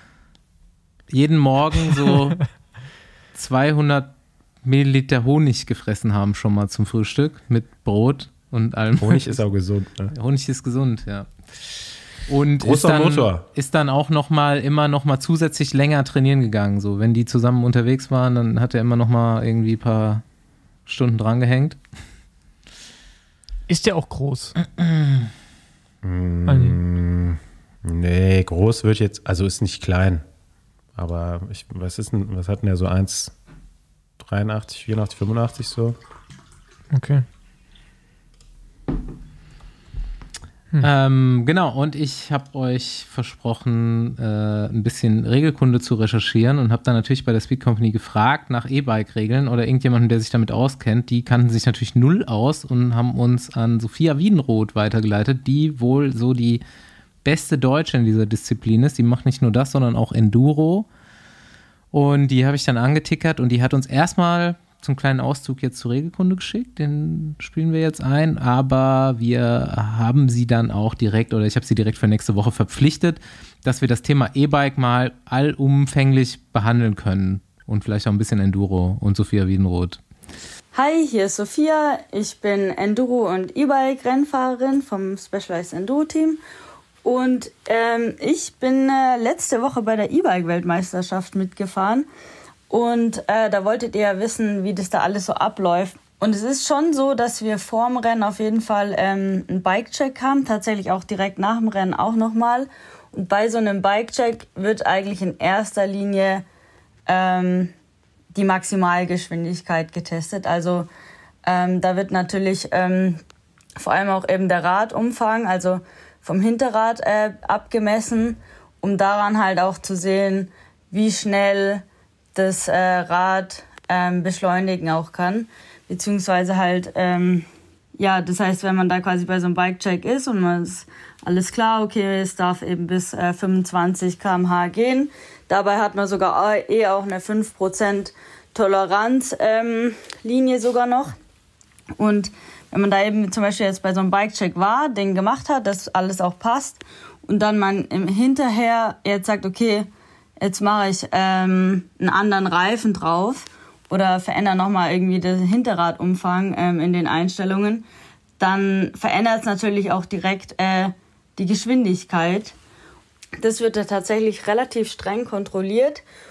jeden Morgen so zweihundert Milliliter Honig gefressen haben schon mal zum Frühstück mit Brot und allem. Honig ist auch gesund. Ne? Honig ist gesund, ja. Und Großer ist dann, Motor. ist dann auch noch mal immer noch mal zusätzlich länger trainieren gegangen. So, wenn die zusammen unterwegs waren, dann hat er immer noch mal irgendwie ein paar Stunden dran gehängt. Ist der auch groß? mm, nee, groß wird jetzt, also ist nicht klein. Aber ich, was ist denn, was hat denn der so eins dreiundachtzig, vierundachtzig, fünfundachtzig so? Okay. Hm. Ähm, genau, und ich habe euch versprochen, äh, ein bisschen Regelkunde zu recherchieren und habe dann natürlich bei der Speed Company gefragt nach E-Bike-Regeln oder irgendjemanden, der sich damit auskennt. Die kannten sich natürlich null aus und haben uns an Sophia Wiedenroth weitergeleitet, die wohl so die beste Deutsche in dieser Disziplin ist. Die macht nicht nur das, sondern auch Enduro. Und die habe ich dann angetickert und die hat uns erstmal zum kleinen Auszug jetzt zur Regelkunde geschickt, den spielen wir jetzt ein, aber wir haben sie dann auch direkt, oder ich habe sie direkt für nächste Woche verpflichtet, dass wir das Thema E-Bike mal allumfänglich behandeln können und vielleicht auch ein bisschen Enduro und Sophia Wiedenroth. Hi, hier ist Sophia, ich bin Enduro- und E-Bike-Rennfahrerin vom Specialized Enduro Team und ähm, ich bin äh, letzte Woche bei der E-Bike-Weltmeisterschaft mitgefahren. Und äh, da wolltet ihr ja wissen, wie das da alles so abläuft. Und es ist schon so, dass wir vorm Rennen auf jeden Fall ähm, einen Bike-Check haben, tatsächlich auch direkt nach dem Rennen auch nochmal. Und bei so einem Bike-Check wird eigentlich in erster Linie ähm, die Maximalgeschwindigkeit getestet. Also ähm, da wird natürlich ähm, vor allem auch eben der Radumfang, also vom Hinterrad äh, abgemessen, um daran halt auch zu sehen, wie schnell das äh, Rad ähm, beschleunigen auch kann, beziehungsweise halt, ähm, ja, das heißt, wenn man da quasi bei so einem Bike-Check ist und man ist alles klar, okay, es darf eben bis äh, fünfundzwanzig Kilometer pro Stunde gehen, dabei hat man sogar eh auch eine fünf Prozent Toleranzlinie ähm, sogar noch und wenn man da eben zum Beispiel jetzt bei so einem Bike-Check war, den gemacht hat, dass alles auch passt und dann man im hinterher jetzt sagt, okay, jetzt mache ich ähm, einen anderen Reifen drauf oder verändere nochmal irgendwie den Hinterradumfang ähm, in den Einstellungen, dann verändert es natürlich auch direkt äh, die Geschwindigkeit. Das wird ja tatsächlich relativ streng kontrolliert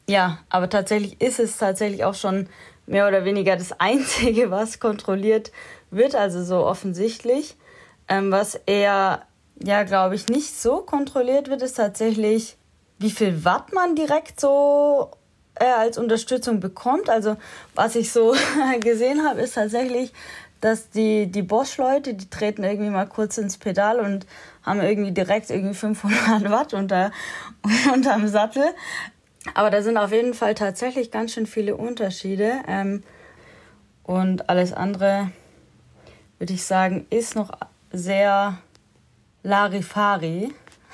Ja, aber tatsächlich ist es tatsächlich auch schon mehr oder weniger das Einzige, was kontrolliert wird, also so offensichtlich. Ähm, was eher, ja, glaube ich, nicht so kontrolliert wird, ist tatsächlich, wie viel Watt man direkt so äh, als Unterstützung bekommt. Also was ich so gesehen habe, ist tatsächlich, dass die, die Bosch-Leute, die treten irgendwie mal kurz ins Pedal und haben irgendwie direkt irgendwie fünfhundert Watt unter, unterm Sattel. Aber da sind auf jeden Fall tatsächlich ganz schön viele Unterschiede. Ähm, und alles andere, würde ich sagen, ist noch sehr Larifari,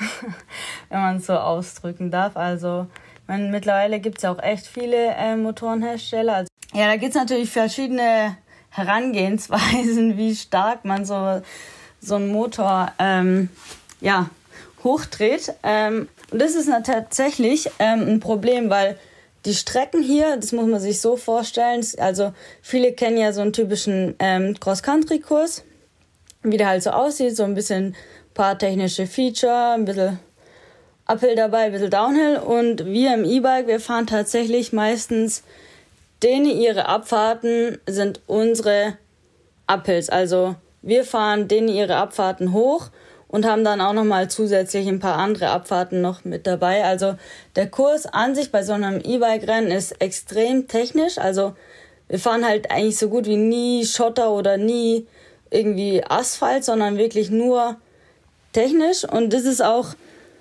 wenn man es so ausdrücken darf. Also ich meine, mittlerweile gibt es ja auch echt viele äh, Motorenhersteller. Also, ja, da gibt es natürlich verschiedene Herangehensweisen, wie stark man so, so einen Motor ähm, ja, hochdreht. Ähm, und das ist tatsächlich ähm, ein Problem, weil die Strecken hier, das muss man sich so vorstellen, also viele kennen ja so einen typischen ähm, Cross-Country-Kurs, wie der halt so aussieht, so ein bisschen ein paar technische Feature, ein bisschen Uphill dabei, ein bisschen Downhill. Und wir im E-Bike, wir fahren tatsächlich meistens, denen ihre Abfahrten sind unsere Uphills. Also wir fahren denen ihre Abfahrten hoch und haben dann auch nochmal zusätzlich ein paar andere Abfahrten noch mit dabei. Also der Kurs an sich bei so einem E-Bike-Rennen ist extrem technisch. Also wir fahren halt eigentlich so gut wie nie Schotter oder nie irgendwie Asphalt, sondern wirklich nur technisch. Und das ist auch,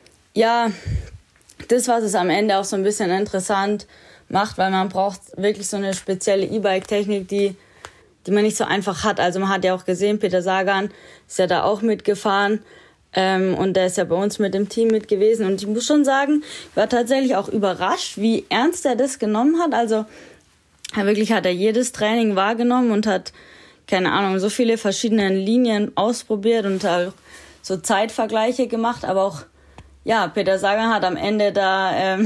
ja, das, was es am Ende auch so ein bisschen interessant macht, weil man braucht wirklich so eine spezielle E-Bike-Technik, die, die man nicht so einfach hat. Also man hat ja auch gesehen, Peter Sagan ist ja da auch mitgefahren. Ähm, und der ist ja bei uns mit dem Team mit gewesen. Und ich muss schon sagen, ich war tatsächlich auch überrascht, wie ernst er das genommen hat. Also er wirklich hat er jedes Training wahrgenommen und hat, keine Ahnung, so viele verschiedene Linien ausprobiert und auch so Zeitvergleiche gemacht. Aber auch, ja, Peter Sagan hat am Ende da, ähm,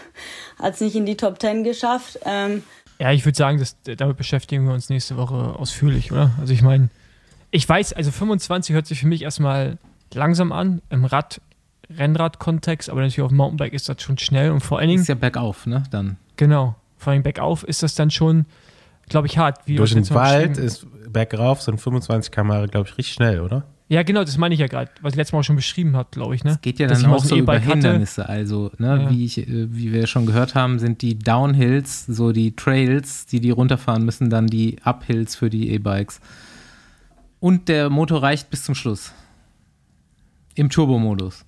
hat es nicht in die Top Ten geschafft. Ähm, ja, ich würde sagen, das, damit beschäftigen wir uns nächste Woche ausführlich, oder? Also ich meine, ich weiß, also fünfundzwanzig hört sich für mich erstmal langsam an, im Rad, Rennrad-Kontext, aber natürlich auf dem Mountainbike ist das schon schnell und vor allen Dingen... Ist ja bergauf, ne, dann. Genau, vor allem bergauf ist das dann schon, glaube ich, hart. Wie Durch den Wald ist bergauf sind fünfundzwanzig Kilometer pro Stunde, glaube ich, richtig schnell, oder? Ja, genau, das meine ich ja gerade, was ich letztes Mal auch schon beschrieben habe, glaube ich, ne? Es geht ja Dass dann ich auch mal so ein über E-Bike hatte. Hindernisse, also, ne, Ja. wie, ich, wie wir schon gehört haben, sind die Downhills, so die Trails, die die runterfahren müssen, dann die Uphills für die E-Bikes. Und der Motor reicht bis zum Schluss. Im Turbo-Modus.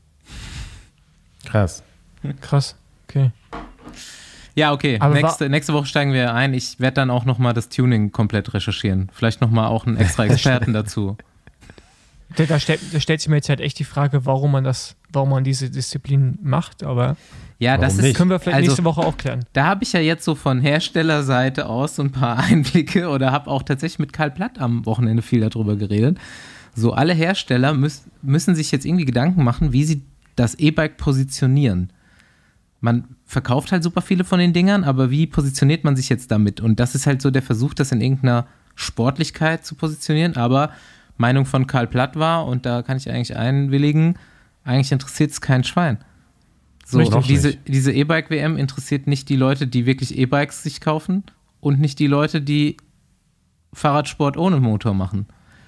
Krass. Krass, okay. Ja, okay. Aber Nächste, nächste Woche steigen wir ein. Ich werde dann auch nochmal das Tuning komplett recherchieren. Vielleicht nochmal auch einen extra Experten dazu. Da, da, stellt, da stellt sich mir jetzt halt echt die Frage, warum man das, warum man diese Disziplin macht, aber Ja, das Warum ist, nicht? können wir vielleicht also, nächste Woche auch klären. Da habe ich ja jetzt so von Herstellerseite aus so ein paar Einblicke oder habe auch tatsächlich mit Karl Platt am Wochenende viel darüber geredet. So, alle Hersteller müß, müssen sich jetzt irgendwie Gedanken machen, wie sie das E-Bike positionieren. Man verkauft halt super viele von den Dingern, aber wie positioniert man sich jetzt damit? Und das ist halt so der Versuch, das in irgendeiner Sportlichkeit zu positionieren, aber Meinung von Karl Platt war, und da kann ich eigentlich einwilligen, eigentlich interessiert es kein Schwein. So, Richtig. diese, diese E-Bike-W M interessiert nicht die Leute, die wirklich E-Bikes sich kaufen und nicht die Leute, die Fahrradsport ohne Motor machen.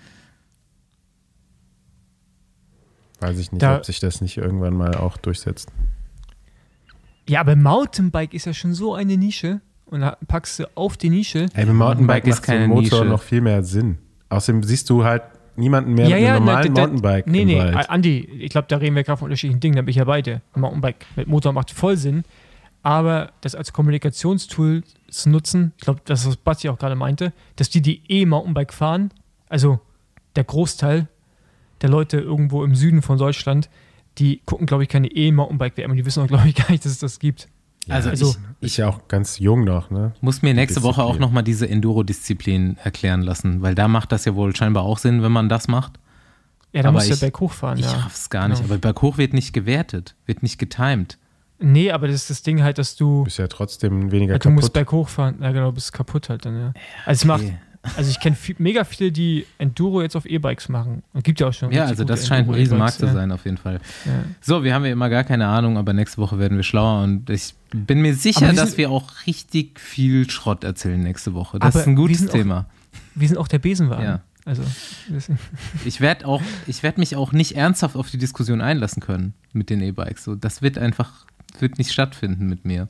Weiß ich nicht, Da- ob sich das nicht irgendwann mal auch durchsetzt. Ja, aber Mountainbike ist ja schon so eine Nische und da packst du auf die Nische. Ey, mit Mountainbike ist macht so keine ein Motor Nische. noch viel mehr Sinn. Außerdem siehst du halt niemanden mehr ja, mit ja, einem normalen na, da- da- Mountainbike Nee, im nee, Wald. Andi, ich glaube, da reden wir gerade von unterschiedlichen Dingen, da bin ich ja beide. Mountainbike mit Motor macht voll Sinn, aber das als Kommunikationstool zu nutzen, ich glaube, das ist, was Basti auch gerade meinte, dass die, die eh Mountainbike fahren, also der Großteil der Leute irgendwo im Süden von Deutschland, die gucken, glaube ich, keine E-Mountainbike-W M und die wissen auch, glaube ich, gar nicht, dass es das gibt. Ja, Also also ich- ist ja auch ganz jung noch, ne? Muss mir nächste Disziplin. Woche auch nochmal diese Enduro-Disziplin erklären lassen, weil da macht das ja wohl scheinbar auch Sinn, wenn man das macht. Ja, da Aber musst du ja ich- berghoch fahren. Ich ja. raff's gar nicht, Genau. aber berghoch wird nicht gewertet, wird nicht getimed. Nee, aber das ist das Ding halt, dass du, Du bist ja trotzdem weniger ja, du musst kaputt. berghoch fahren. Ja, genau, bist kaputt halt dann, ja. Also es macht, Okay. Also ich kenne mega viele, die Enduro jetzt auf E-Bikes machen. Und gibt ja auch schon. Ja, also das scheint ein Riesenmarkt zu sein, auf jeden Fall. Ja. So, wir haben ja immer gar keine Ahnung, aber nächste Woche werden wir schlauer und ich bin mir sicher, wir dass wir auch richtig viel Schrott erzählen nächste Woche. Das ist ein gutes wir Thema. Auch, wir sind auch der Besenwagen. Ja. Also, ich werde auch, ich werde mich auch nicht ernsthaft auf die Diskussion einlassen können mit den E-Bikes. So, das wird einfach, wird nicht stattfinden mit mir.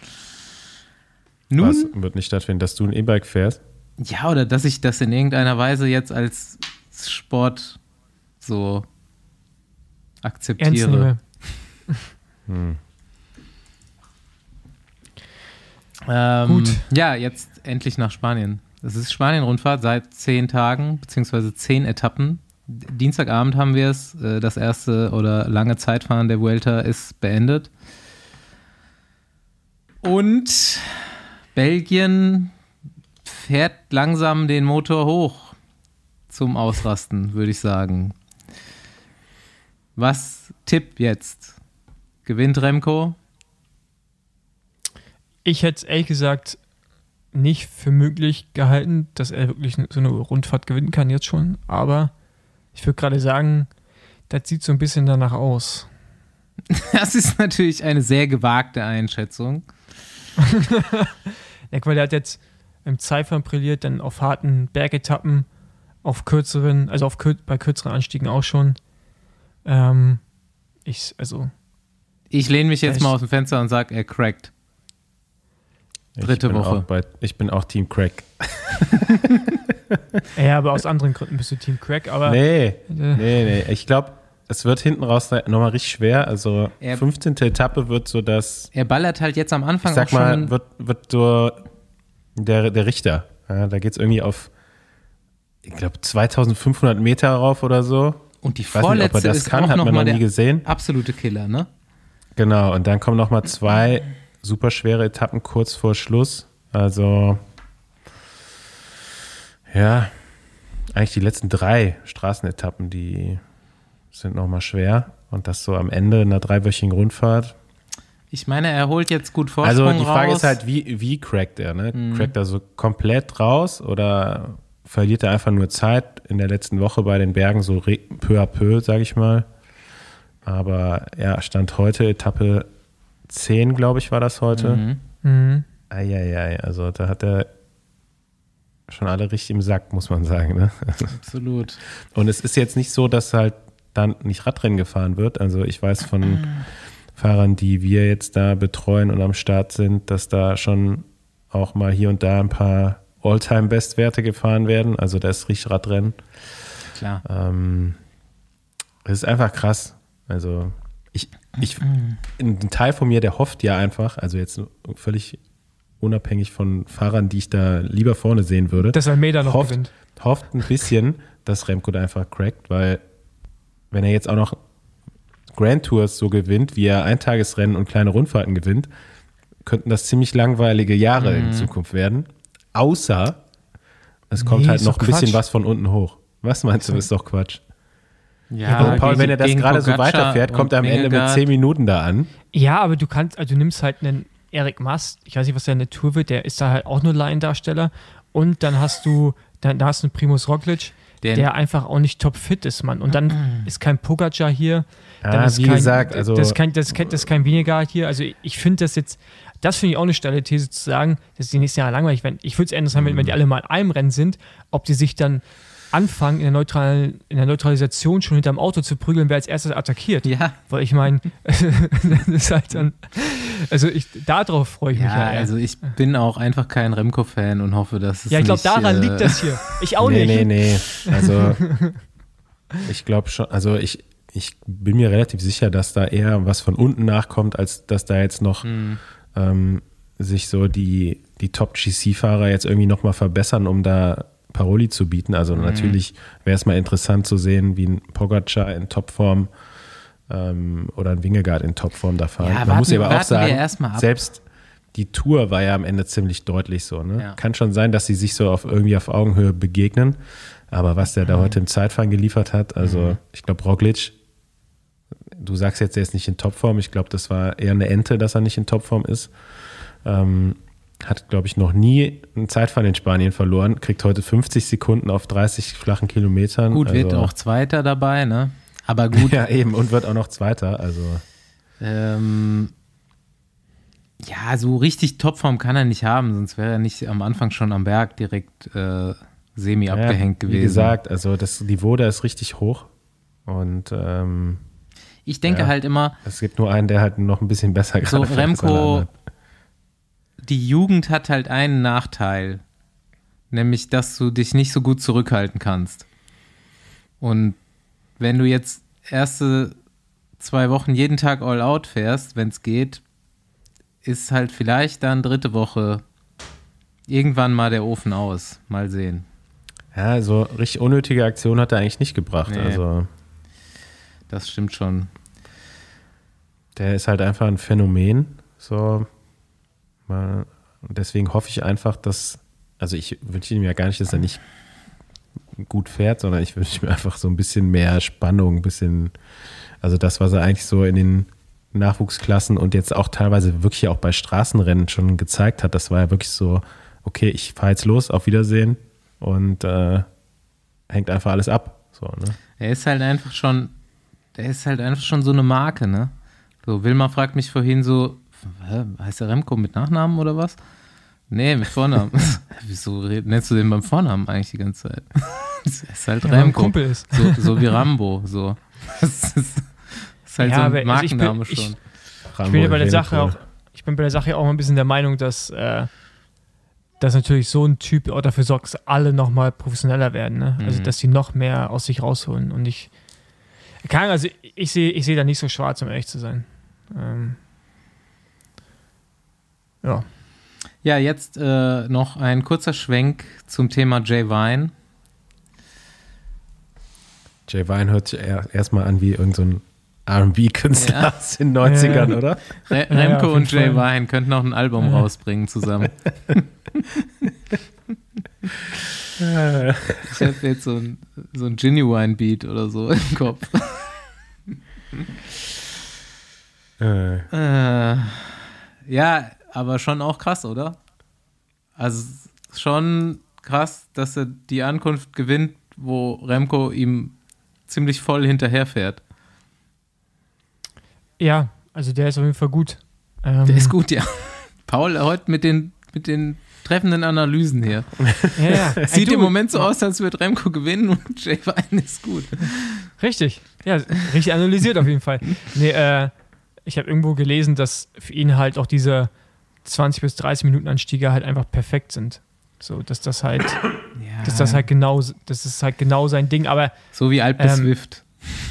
Nun, Was wird nicht stattfinden, dass du ein E-Bike fährst? Ja, oder dass ich das in irgendeiner Weise jetzt als Sport so akzeptiere. hm. ähm, Gut. Ja, jetzt endlich nach Spanien. Das ist Spanien-Rundfahrt seit zehn Tagen, beziehungsweise zehn Etappen. Dienstagabend haben wir es. Das erste oder lange Zeitfahren der Vuelta ist beendet. Und Belgien fährt langsam den Motor hoch zum Ausrasten, würde ich sagen. Was Tipp jetzt? Gewinnt Remco? Ich hätte ehrlich gesagt nicht für möglich gehalten, dass er wirklich so eine Rundfahrt gewinnen kann jetzt schon. Aber ich würde gerade sagen, das sieht so ein bisschen danach aus. Das ist natürlich eine sehr gewagte Einschätzung. Ja, weil er hat jetzt im Zeitfahren brilliert, dann auf harten Bergetappen, auf kürzeren, also auf kür- bei kürzeren Anstiegen auch schon. Ähm, ich, also. Ich lehne mich jetzt mal aus dem Fenster und sage, er crackt. Dritte ich Woche. Bei, ich bin auch Team Crack. Ja, aber aus anderen Gründen bist du Team Crack. Aber nee, äh, nee, nee. Ich glaube, es wird hinten raus nochmal richtig schwer. Also er, fünfzehnte Etappe wird so das. Er ballert halt jetzt am Anfang ich sag auch mal, schon. Wird, wird so der, der Richter. Ja, da geht es irgendwie auf, ich glaube, zweitausendfünfhundert Meter rauf oder so. Und die ich weiß vorletzte nicht, ob er das ist kann, auch hat noch man mal noch nie der gesehen. Absolute Killer, ne? Genau, und dann kommen nochmal zwei super schwere Etappen kurz vor Schluss. Also, ja, eigentlich die letzten drei Straßenetappen, die sind nochmal schwer. Und das so am Ende einer dreiwöchigen Rundfahrt. Ich meine, er holt jetzt gut Vorsprung raus. Also die Frage raus. ist halt, wie, wie crackt er? Ne? Mhm. Crackt er so komplett raus oder verliert er einfach nur Zeit in der letzten Woche bei den Bergen, so peu à peu, sage ich mal. Aber ja, Stand heute, Etappe zehn, glaube ich, war das heute. Mhm. Mhm. Eieiei, also da hat er schon alle richtig im Sack, muss man sagen. Ne? Absolut. Und es ist jetzt nicht so, dass halt dann nicht Radrennen gefahren wird. Also ich weiß von mhm. Fahrern, die wir jetzt da betreuen und am Start sind, dass da schon auch mal hier und da ein paar All-Time-Bestwerte gefahren werden. Also da ist richtig Radrennen. Klar. Ähm, es ist einfach krass. Also ich, ich, ein Teil von mir, der hofft ja einfach, also jetzt völlig unabhängig von Fahrern, die ich da lieber vorne sehen würde, dass Almeida noch hofft, gewinnt. Hofft ein bisschen, dass Remco da einfach crackt, weil wenn er jetzt auch noch Grand Tours so gewinnt, wie er Eintagesrennen und kleine Rundfahrten gewinnt, könnten das ziemlich langweilige Jahre mhm. in Zukunft werden. Außer es kommt nee, halt noch ein Quatsch. bisschen was von unten hoch. Was meinst du, ist doch Quatsch. Ja, also Paul, wenn er das gerade so weiterfährt, kommt er am Ende mit zehn Minuten da an. Ja, aber du kannst, also du nimmst halt einen Erik Mast, ich weiß nicht, was der in der Tour wird, der ist da halt auch nur Laiendarsteller. Und dann hast du, dann da hast du einen Primus Roglic, Den. der einfach auch nicht topfit ist, Mann. Und dann mhm. ist kein Pogacar hier. Dann ja, ist wie kein, gesagt, also das ist kein, das ist kein, das ist kein Vingegaard hier. Also ich finde das jetzt, das finde ich auch eine steile These zu sagen, dass die nächsten Jahre langweilig werden. Ich würde es eher interessant, mhm. wenn die alle mal in einem Rennen sind, ob die sich dann anfangen, in der, Neutral, in der Neutralisation schon hinterm Auto zu prügeln, wer als erstes attackiert. Ja. Weil ich meine, das ist halt dann, also ich, darauf freue ich ja, mich ja. Also ich bin auch einfach kein Remco-Fan und hoffe, dass es Ja, ich glaube, nicht, daran äh, liegt das hier. Ich auch nee, nicht. Nee, nee, nee. Also ich glaube schon, also ich, ich bin mir relativ sicher, dass da eher was von unten nachkommt, als dass da jetzt noch mhm. ähm, sich so die, die Top-G C-Fahrer jetzt irgendwie nochmal verbessern, um da Paroli zu bieten. Also mhm. natürlich wäre es mal interessant zu sehen, wie ein Pogacar in Topform ähm, oder ein Vingegaard in Topform da fahren. Ja, Man warten, muss aber auch sagen, ab. selbst die Tour war ja am Ende ziemlich deutlich so. Ne? Ja. Kann schon sein, dass sie sich so auf irgendwie auf Augenhöhe begegnen. Aber was der da mhm. heute im Zeitfahren geliefert hat, also mhm. ich glaube Roglic, du sagst jetzt, er ist nicht in Topform. Ich glaube, das war eher eine Ente, dass er nicht in Topform ist. Ähm, hat, glaube ich, noch nie einen Zeitfahren in Spanien verloren, kriegt heute fünfzig Sekunden auf dreißig flachen Kilometern. Gut, also, wird auch Zweiter dabei, ne? Aber gut. Ja, eben, und wird auch noch Zweiter, also. Ähm, ja, so richtig Topform kann er nicht haben, sonst wäre er nicht am Anfang schon am Berg direkt äh, semi ja, abgehängt gewesen. Wie gesagt, also das Niveau da ist richtig hoch und ähm, ich denke ja, halt immer, es gibt nur einen, der halt noch ein bisschen besser so gerade fährt als alle Remco, anderen. die Jugend hat halt einen Nachteil, nämlich, dass du dich nicht so gut zurückhalten kannst. Und wenn du jetzt erste zwei Wochen jeden Tag all out fährst, wenn es geht, ist halt vielleicht dann dritte Woche irgendwann mal der Ofen aus. Mal sehen. Ja, so richtig unnötige Aktion hat er eigentlich nicht gebracht. Nee. Also Das stimmt schon. der ist halt einfach ein Phänomen. So, mal, und deswegen hoffe ich einfach, dass, also ich wünsche ihm ja gar nicht, dass er nicht gut fährt, sondern ich wünsche mir einfach so ein bisschen mehr Spannung, ein bisschen, also das, was er eigentlich so in den Nachwuchsklassen und jetzt auch teilweise wirklich auch bei Straßenrennen schon gezeigt hat, das war ja wirklich so, okay, ich fahre jetzt los, auf Wiedersehen und äh, hängt einfach alles ab. So, ne? Er ist halt einfach schon, der ist halt einfach schon so eine Marke, ne? So, Wilma fragt mich vorhin so, hä, heißt der Remco mit Nachnamen oder was? Nee, mit Vornamen. Wieso nennst du den beim Vornamen eigentlich die ganze Zeit? Das ist halt Ja, Remco. Kumpel ist. So, so wie Rambo, so. Das ist, das ist halt Ja, so aber ein also ich bin- Markenname ich- schon. Ich bin ja bei der Sache auch, ich bin bei der Sache auch ein bisschen der Meinung, dass, äh, dass natürlich so ein Typ auch dafür sorgt, dass alle nochmal professioneller werden, ne? Also Mhm. dass sie noch mehr aus sich rausholen. Und ich kann, also ich sehe ich sehe da nicht so schwarz, um ehrlich zu sein. Ähm, ja. Ja, jetzt äh, noch ein kurzer Schwenk zum Thema Jay Vine. Jay Vine hört sich er- erstmal an wie irgend so ein R und B-Künstler Ja. aus den neunzigern, Ja. oder? Re Ja, ja, Remco auf und jeden Jay Fall. Vine könnten auch ein Album Ja. rausbringen zusammen. Ich habe jetzt so ein, so ein Genuine-Beat oder so im Kopf. Äh, Äh, ja, aber schon auch krass, oder? Also schon krass, dass er die Ankunft gewinnt, wo Remco ihm ziemlich voll hinterherfährt. Ja, also der ist auf jeden Fall gut. Ähm, Der ist gut, ja. Paul heute mit den, mit den treffenden Analysen hier. Ja, ja. Ey, Sieht du, im Moment so aus, als würde Remco gewinnen und Jay Vine ist gut. Richtig. Ja, richtig analysiert auf jeden Fall. Nee, äh, ich habe irgendwo gelesen, dass für ihn halt auch diese zwanzig bis dreißig Minuten Anstiege halt einfach perfekt sind. So, dass das halt, Ja. dass das halt genau, das ist halt genau sein Ding. Aber So wie Alpe Ähm, Swift.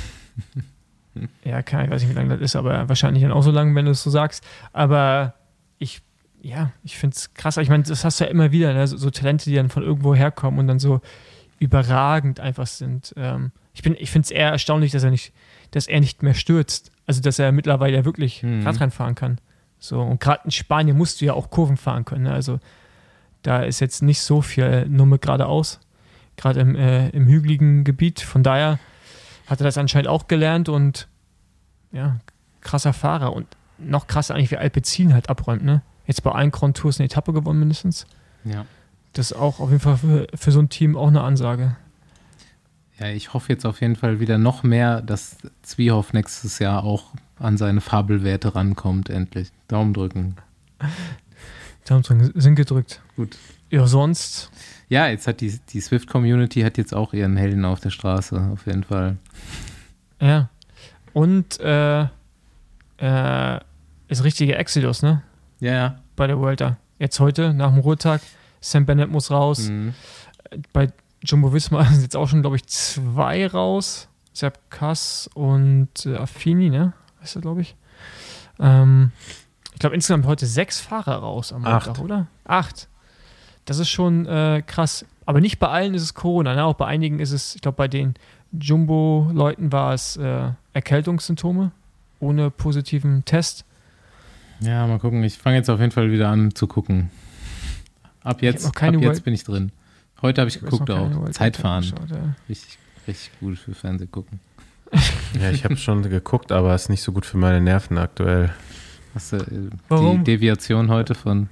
ja, keine, ich weiß nicht, wie lange das ist, aber wahrscheinlich dann auch so lang, wenn du es so sagst. Aber ich, ja, ich finde es krass. Ich meine, das hast du ja immer wieder, ne? so, so Talente, die dann von irgendwo herkommen und dann so überragend einfach sind. Ähm, ich bin, ich finde es eher erstaunlich, dass er nicht, dass er nicht mehr stürzt. Also, dass er mittlerweile wirklich Mhm. Radrennen fahren kann. So, und gerade in Spanien musst du ja auch Kurven fahren können. Ne? Also, da ist jetzt nicht so viel Nummer geradeaus, gerade im, äh, im hügeligen Gebiet. Von daher hat er das anscheinend auch gelernt und ja, krasser Fahrer und noch krasser eigentlich, wie Alpecin halt abräumt, ne? Jetzt bei allen Grand Tours eine Etappe gewonnen mindestens. Ja. Das ist auch auf jeden Fall für, für so ein Team auch eine Ansage. Ja, ich hoffe jetzt auf jeden Fall wieder noch mehr, dass Zwiehoff nächstes Jahr auch an seine Fabelwerte rankommt, endlich. Daumen drücken. Daumen drücken, sind gedrückt. Gut. Ja, sonst, Ja, jetzt hat die, die Swift-Community hat jetzt auch ihren Helden auf der Straße, auf jeden Fall. ja. Und äh, äh, ist richtige Exodus, ne? Ja, ja. Bei der Vuelta. Jetzt heute, nach dem Ruhetag, Sam Bennett muss raus. Mhm. Bei Jumbo Visma sind jetzt auch schon, glaube ich, zwei raus. Sepp Kass und äh, Affini, ne? Weißt du, glaube ich. Ähm, ich glaube, insgesamt heute sechs Fahrer raus am Montag, Acht. oder? Acht. Das ist schon äh, krass. Aber nicht bei allen ist es Corona, ne? Auch bei einigen ist es, ich glaube, bei den Jumbo-Leuten war es äh, Erkältungssymptome ohne positiven Test. Ja, mal gucken. Ich fange jetzt auf jeden Fall wieder an zu gucken. Ab jetzt, noch keine ab jetzt World- bin ich drin. Heute habe ich Ich hab jetzt geguckt noch keine auch. World Zeitfahren. Cup angeschaut, ja. Richtig, richtig gut für Fernsehen gucken. ja, ich habe schon geguckt, aber ist nicht so gut für meine Nerven aktuell. Hast du äh, Warum? die Deviation heute von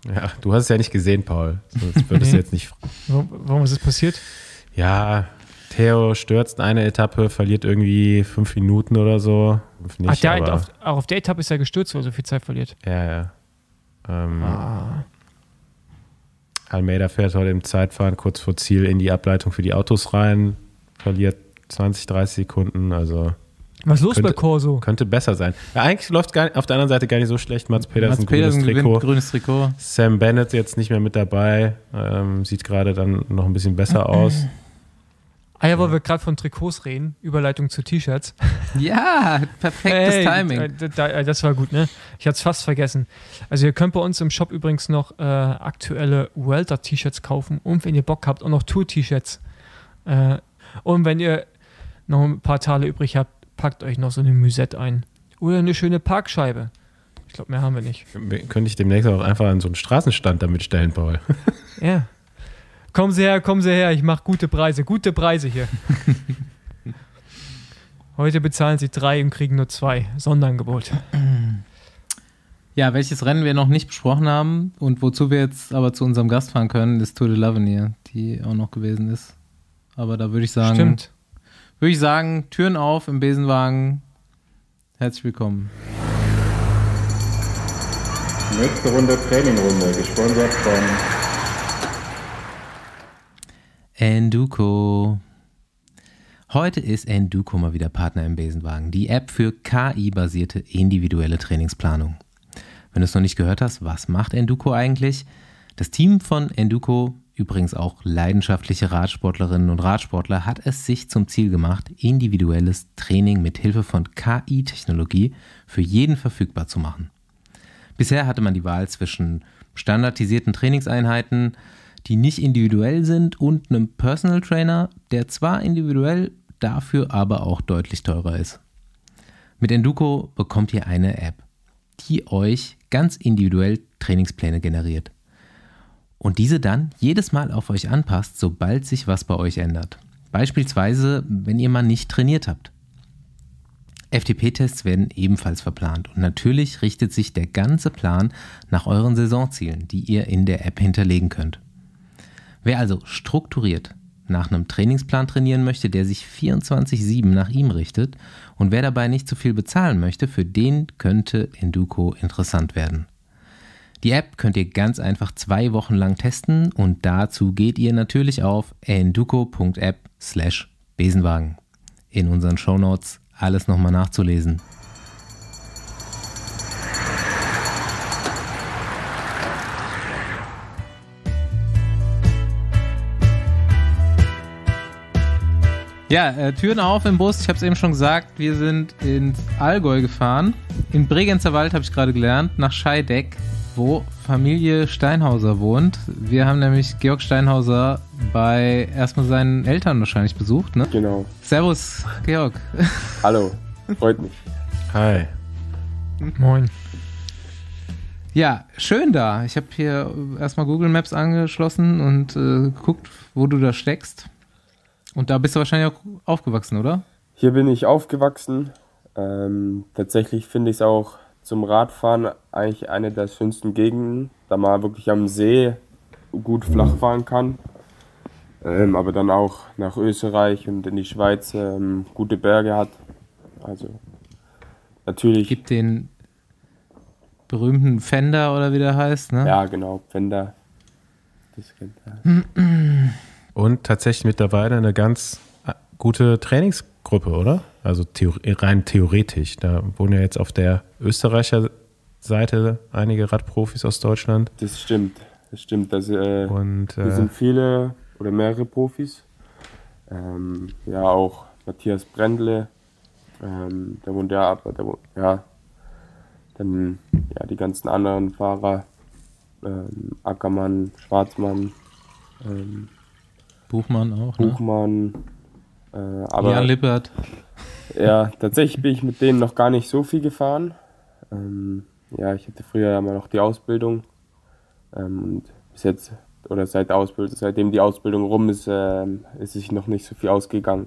Ja, du hast es ja nicht gesehen, Paul. Sonst würdest du jetzt nicht fragen. Warum, warum ist das passiert? Ja, Theo stürzt eine Etappe, verliert irgendwie fünf Minuten oder so. Nicht, Ach, der, aber, auf, auch auf der Etappe ist er gestürzt, weil er so viel Zeit verliert. Ja, ja. Ähm, Ah. Almeida fährt heute im Zeitfahren kurz vor Ziel in die Ableitung für die Autos rein, verliert zwanzig, dreißig Sekunden, also Was ist los könnte, bei Corso? könnte besser sein. Ja, eigentlich läuft gar nicht, auf der anderen Seite gar nicht so schlecht. Mats Pedersen, Mats Pedersen grünes gewinnt, Trikot. grünes Trikot. Sam Bennett jetzt nicht mehr mit dabei, ähm, sieht gerade dann noch ein bisschen besser aus. Ah ja, weil wir gerade von Trikots reden, Überleitung zu T-Shirts. Ja, perfektes Hey, Timing. äh, d- da- Das war gut, ne? Ich hatte es fast vergessen. Also ihr könnt bei uns im Shop übrigens noch äh, aktuelle Welter-T-Shirts kaufen und wenn ihr Bock habt, auch noch Tour-T-Shirts. Äh, und wenn ihr noch ein paar Taler übrig habt, packt euch noch so eine Musette ein. Oder eine schöne Parkscheibe. Ich glaube, mehr haben wir nicht. Könnte ich demnächst auch einfach an so einen Straßenstand damit stellen, Paul. Ja. Kommen Sie her, kommen Sie her, ich mache gute Preise, gute Preise hier. Heute bezahlen Sie drei und kriegen nur zwei. Sonderangebot. Ja, welches Rennen wir noch nicht besprochen haben und wozu wir jetzt aber zu unserem Gast fahren können, ist Tour de l'Avenir, die auch noch gewesen ist. Aber da würde ich sagen, Stimmt. würde ich sagen, Türen auf im Besenwagen. Herzlich willkommen. Nächste Runde Trainingrunde, gesponsert von Enduko. Heute ist Enduko mal wieder Partner im Besenwagen, die App für K I-basierte individuelle Trainingsplanung. Wenn du es noch nicht gehört hast, was macht Enduko eigentlich? Das Team von Enduko, übrigens auch leidenschaftliche Radsportlerinnen und Radsportler, hat es sich zum Ziel gemacht, individuelles Training mit Hilfe von K I-Technologie für jeden verfügbar zu machen. Bisher hatte man die Wahl zwischen standardisierten Trainingseinheiten, die nicht individuell sind, und einem Personal Trainer, der zwar individuell, dafür aber auch deutlich teurer ist. Mit Enduko bekommt ihr eine App, die euch ganz individuell Trainingspläne generiert und diese dann jedes Mal auf euch anpasst, sobald sich was bei euch ändert. Beispielsweise, wenn ihr mal nicht trainiert habt. F T P-Tests werden ebenfalls verplant und natürlich richtet sich der ganze Plan nach euren Saisonzielen, die ihr in der App hinterlegen könnt. Wer also strukturiert nach einem Trainingsplan trainieren möchte, der sich vierundzwanzig sieben nach ihm richtet, und wer dabei nicht zu viel bezahlen möchte, für den könnte Enduko interessant werden. Die App könnt ihr ganz einfach zwei Wochen lang testen und dazu geht ihr natürlich auf enduko.app slash Besenwagen. In unseren Shownotes alles nochmal nachzulesen. Ja, äh, Türen auf im Bus. Ich habe es eben schon gesagt, wir sind ins Allgäu gefahren. In Bregenzer Wald habe ich gerade gelernt, nach Scheideck, wo Familie Steinhauser wohnt. Wir haben nämlich Georg Steinhauser bei erstmal seinen Eltern wahrscheinlich besucht, ne? Genau. Servus, Georg. Hallo, freut mich. Hi. Moin. Ja, schön da. Ich habe hier erstmal Google Maps angeschlossen und äh, geguckt, wo du da steckst. Und da bist du wahrscheinlich auch aufgewachsen, oder? Hier bin ich aufgewachsen. Ähm, tatsächlich finde ich es auch zum Radfahren eigentlich eine der schönsten Gegenden, da man wirklich am See gut flach fahren kann. Ähm, aber dann auch nach Österreich und in die Schweiz ähm, gute Berge hat. Also natürlich. Gibt den berühmten Fender oder wie der heißt, ne? Ja, genau, Fender. Das kennt er. Und tatsächlich mittlerweile eine ganz gute Trainingsgruppe, oder? Also theor- rein theoretisch. Da wohnen ja jetzt auf der Österreicher Seite einige Radprofis aus Deutschland. Das stimmt, das stimmt. Das, äh, Und, hier äh, sind viele oder mehrere Profis. Ähm, ja, auch Matthias Brendle, ähm, der wohnt ja ab, der wohnt, ja. Dann ja, die ganzen anderen Fahrer, ähm, Ackermann, Schwarzmann, ähm, Buchmann auch, ne? Buchmann, äh, aber Jan Lippert. ja, tatsächlich bin ich mit denen noch gar nicht so viel gefahren. Ähm, ja, ich hatte früher ja mal noch die Ausbildung ähm, und bis jetzt oder seit der Ausbildung, seitdem die Ausbildung rum ist, äh, ist sich noch nicht so viel ausgegangen.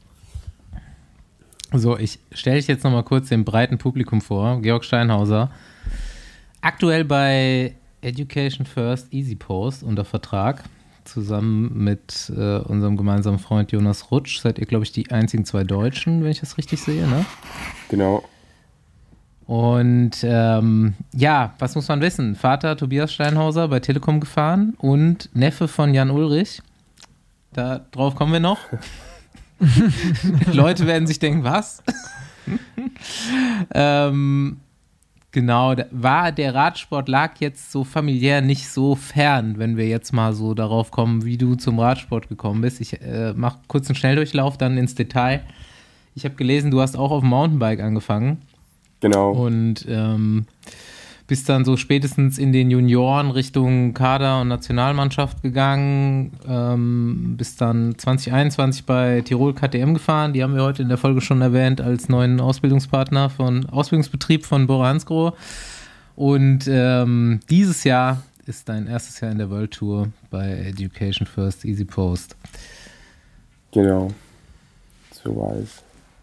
So, ich stelle dich jetzt nochmal kurz dem breiten Publikum vor. Georg Steinhauser. Aktuell bei Education First Easy Post unter Vertrag. Zusammen mit äh, unserem gemeinsamen Freund Jonas Rutsch. Seid ihr, glaube ich, die einzigen zwei Deutschen, wenn ich das richtig sehe, ne? Genau. Und ähm, ja, was muss man wissen? Vater Tobias Steinhauser bei Telekom gefahren und Neffe von Jan Ulrich. Da drauf kommen wir noch. Leute werden sich denken, was? ähm, genau, da war der Radsport lag jetzt so familiär nicht so fern, wenn wir jetzt mal so darauf kommen, wie du zum Radsport gekommen bist. Ich äh, mache kurz einen Schnelldurchlauf, dann ins Detail. Ich habe gelesen, du hast auch auf dem Mountainbike angefangen. Genau. Und ähm, bist dann so spätestens in den Junioren Richtung Kader- und Nationalmannschaft gegangen, ähm, bist dann zwanzig einundzwanzig bei Tirol K T M gefahren, die haben wir heute in der Folge schon erwähnt als neuen Ausbildungspartner von Ausbildungsbetrieb von Bora Hansgrohe. Und ähm, dieses Jahr ist dein erstes Jahr in der World Tour bei Education First Easy Post. Genau, so war es.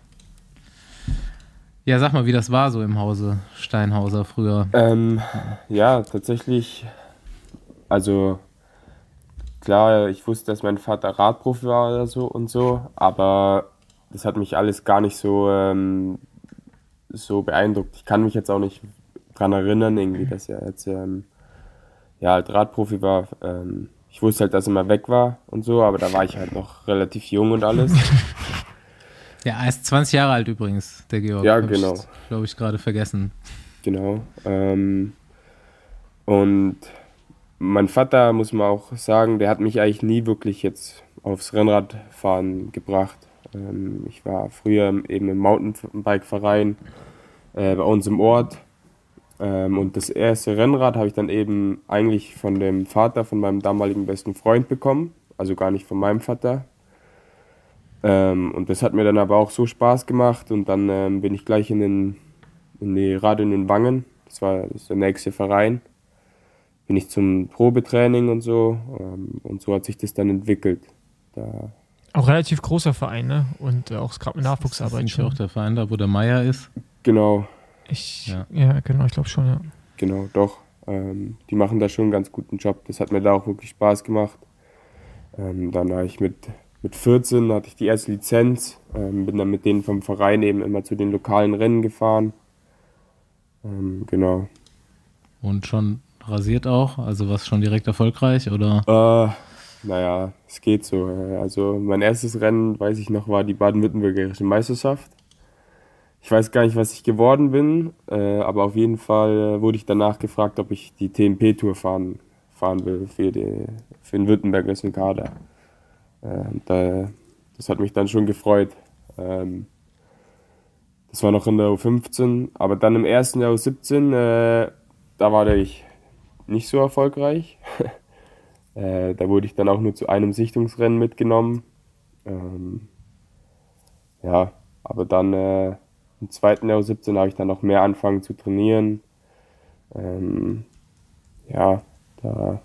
Ja, sag mal, wie das war so im Hause Steinhauser früher. Ähm, ja, tatsächlich, also klar, ich wusste, dass mein Vater Radprofi war oder so und so, aber das hat mich alles gar nicht so, ähm, so beeindruckt. Ich kann mich jetzt auch nicht dran erinnern, irgendwie, dass er jetzt ähm, ja, halt Radprofi war. Ähm, ich wusste halt, dass er mal weg war und so, aber da war ich halt noch relativ jung und alles. Ja, er ist zwanzig Jahre alt übrigens, der Georg. Ja, genau. Glaube ich, gerade vergessen. Genau. Ähm, und mein Vater, muss man auch sagen, der hat mich eigentlich nie wirklich jetzt aufs Rennradfahren gebracht. Ähm, ich war früher eben im Mountainbike-Verein äh, bei uns im Ort. Ähm, und das erste Rennrad habe ich dann eben eigentlich von dem Vater, von meinem damaligen besten Freund bekommen. Also gar nicht von meinem Vater. Ähm, und das hat mir dann aber auch so Spaß gemacht und dann ähm, bin ich gleich in den, in die Rad in den Wangen, das war, das ist der nächste Verein, bin ich zum Probetraining und so ähm, und so hat sich das dann entwickelt. Da auch relativ großer Verein, ne? Und äh, auch gerade mit Nachwuchsarbeit. Ist das nicht auch der Verein da, wo der Meier ist? Genau. Ich, ja. ja, genau, ich glaube schon, ja. Genau, doch. Ähm, die machen da schon einen ganz guten Job, das hat mir da auch wirklich Spaß gemacht. Ähm, dann war ich mit Mit vierzehn hatte ich die erste Lizenz, ähm, bin dann mit denen vom Verein eben immer zu den lokalen Rennen gefahren. Ähm, genau. Und schon rasiert auch? Also was schon direkt erfolgreich, oder? Äh, naja, es geht so. Also mein erstes Rennen, weiß ich noch, war die baden-württembergische Meisterschaft. Ich weiß gar nicht, was ich geworden bin, äh, aber auf jeden Fall wurde ich danach gefragt, ob ich die T M P-Tour fahren, fahren will für, die, für den württembergischen Kader. Und, äh, das hat mich dann schon gefreut. Ähm, das war noch in der U fünfzehn, aber dann im ersten Jahr U siebzehn, äh, da war ich nicht so erfolgreich. äh, da wurde ich dann auch nur zu einem Sichtungsrennen mitgenommen. Ähm, ja, aber dann äh, im zweiten Jahr U siebzehn habe ich dann noch mehr angefangen zu trainieren. Ähm, ja, da...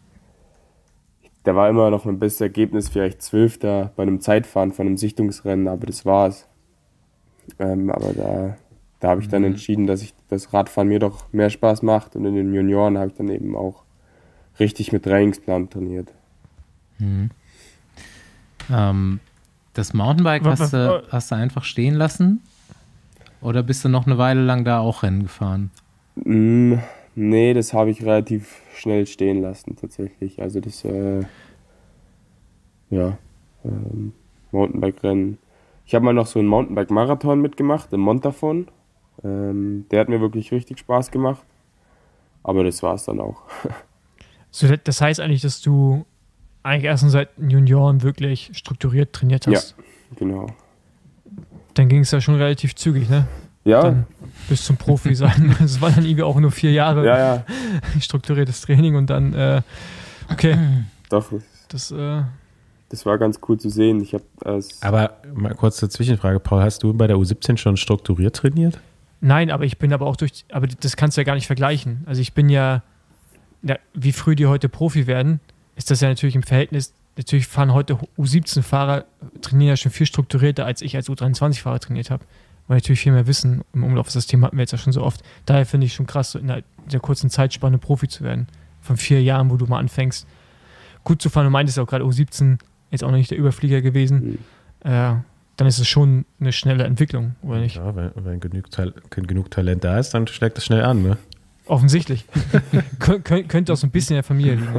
Da war immer noch mein bestes Ergebnis, vielleicht Zwölfter bei einem Zeitfahren von einem Sichtungsrennen, aber das war's. Ähm, aber da, da habe ich dann entschieden, dass ich das Radfahren mir doch mehr Spaß macht und in den Junioren habe ich dann eben auch richtig mit Trainingsplan trainiert. Mhm. Ähm, das Mountainbike hast du, hast du einfach stehen lassen? Oder bist du noch eine Weile lang da auch Rennen gefahren? Mm, nee, das habe ich relativ schnell stehen lassen tatsächlich. Also das, äh, ja, ähm, Mountainbike-Rennen. Ich habe mal noch so einen Mountainbike-Marathon mitgemacht, im Montafon. Ähm, der hat mir wirklich richtig Spaß gemacht. Aber das war es dann auch. So, das heißt eigentlich, dass du eigentlich erst seit den Junioren wirklich strukturiert trainiert hast? Ja, genau. Dann ging es ja schon relativ zügig, ne? Ja. Dann bis zum Profi sein. Es waren dann irgendwie auch nur vier Jahre ja, ja. strukturiertes Training und dann, äh, okay. Doch. Das, äh, das war ganz cool zu sehen. Ich hab, als aber mal kurz zur Zwischenfrage, Paul, hast du bei der U siebzehn schon strukturiert trainiert? Nein, aber ich bin aber auch durch, aber das kannst du ja gar nicht vergleichen. Also ich bin ja, ja wie früh die heute Profi werden, ist das ja natürlich im Verhältnis, natürlich fahren heute U siebzehn-Fahrer, trainieren ja schon viel strukturierter, als ich als U dreiundzwanzig-Fahrer trainiert habe. Weil natürlich viel mehr Wissen im Umlaufsystem hatten wir jetzt ja schon so oft. Daher finde ich schon krass, so in der, der kurzen Zeitspanne Profi zu werden. von vier Jahren, wo du mal anfängst, gut zu fahren. Du meintest ja auch gerade U siebzehn, jetzt auch noch nicht der Überflieger gewesen. Mhm. Äh, dann ist es schon eine schnelle Entwicklung, oder nicht? Ja, wenn, wenn genug, Tal- genug Talent da ist, dann schlägt das schnell an, ne? Offensichtlich. Kön- kön- könnte auch so ein bisschen in der Familie liegen.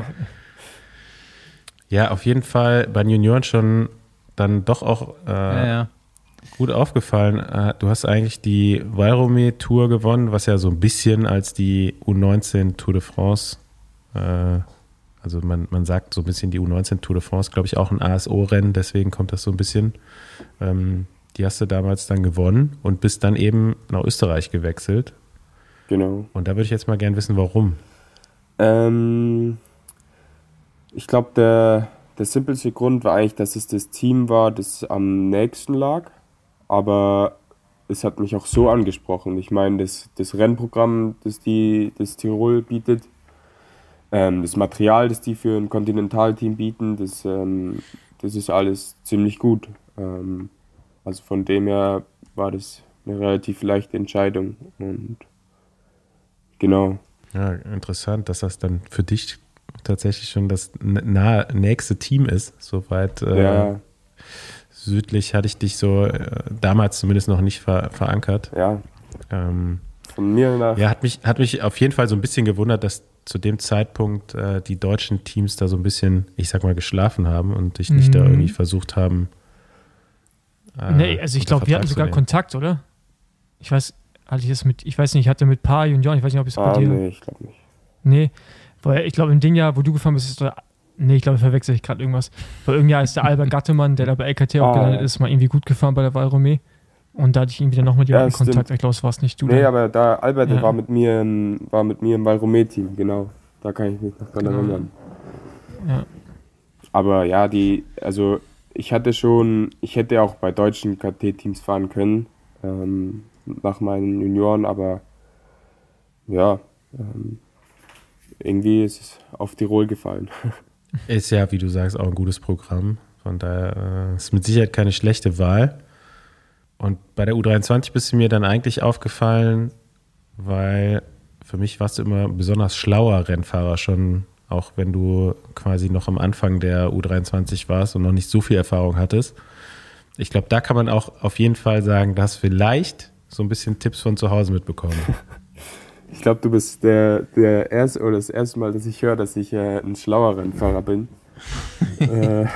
Ja, auf jeden Fall bei den Junioren schon dann doch auch äh, Ja, ja. gut aufgefallen. Äh, du hast eigentlich die Valrome-Tour gewonnen, was ja so ein bisschen als die U neunzehn Tour de France, äh, also man, man sagt so ein bisschen die U neunzehn Tour de France, glaube ich, auch ein A S O-Rennen, deswegen kommt das so ein bisschen. Ähm, die hast du damals dann gewonnen und bist dann eben nach Österreich gewechselt. Genau. Und da würde ich jetzt mal gern wissen, warum. Ähm, ich glaube, der, der simpelste Grund war eigentlich, dass es das Team war, das am nächsten lag. Aber es hat mich auch so angesprochen. Ich meine, das, das Rennprogramm, das, die, das Tirol bietet, ähm, das Material, das die für ein Kontinentalteam bieten, das, ähm, das ist alles ziemlich gut. Ähm, also von dem her war das eine relativ leichte Entscheidung. Und genau. Ja, interessant, dass das dann für dich tatsächlich schon das nahe nächste Team ist. Soweit äh, Ja. südlich hatte ich dich so äh, damals zumindest noch nicht ver- verankert. Ja. Ähm, Von mir nach. ja, hat mich, hat mich auf jeden Fall so ein bisschen gewundert, dass zu dem Zeitpunkt äh, die deutschen Teams da so ein bisschen, ich sag mal, geschlafen haben und dich nicht Mhm. da irgendwie versucht haben. Äh, Nee, also ich unter glaube, wir hatten Vertrag zu sogar nehmen. Kontakt, oder? Ich weiß, hatte ich das mit, ich weiß nicht, ich hatte mit ein paar Junioren, ich weiß nicht, ob es bei Ah, dir. nee, ich glaube nicht. Nee, weil ich glaube, im Ding Jahr, wo du gefahren bist, ist da, nee, ich glaube, verwechsel ich gerade irgendwas. Weil irgendein Jahr ist der Albert Gattemann, der da bei L K T auch Ah, gelandet ja. ist, mal irgendwie gut gefahren bei der Valrome. Und da hatte ich irgendwie dann noch mit Ja, jemandem stimmt. Kontakt. Ich glaube, es war es nicht du. Nee, dann. aber da Albert der Ja. war mit mir im, war mit mir im Valrome-Team, genau. Da kann ich mich noch dran Genau. erinnern. Ja. Aber ja, die, also ich hatte schon, ich hätte auch bei deutschen K T-Teams fahren können, ähm, nach meinen Junioren, aber ja, ähm, irgendwie ist es auf Tirol gefallen. Ist ja, wie du sagst, auch ein gutes Programm. Von daher äh, ist mit Sicherheit keine schlechte Wahl. Und bei der U dreiundzwanzig bist du mir dann eigentlich aufgefallen, weil für mich warst du immer ein besonders schlauer Rennfahrer schon, auch wenn du quasi noch am Anfang der U dreiundzwanzig warst und noch nicht so viel Erfahrung hattest. Ich glaube, da kann man auch auf jeden Fall sagen, du hast vielleicht so ein bisschen Tipps von zu Hause mitbekommen. Ich glaube, du bist der, der erste oder das erste Mal, dass ich höre, dass ich äh, ein schlauer Rennfahrer bin. äh,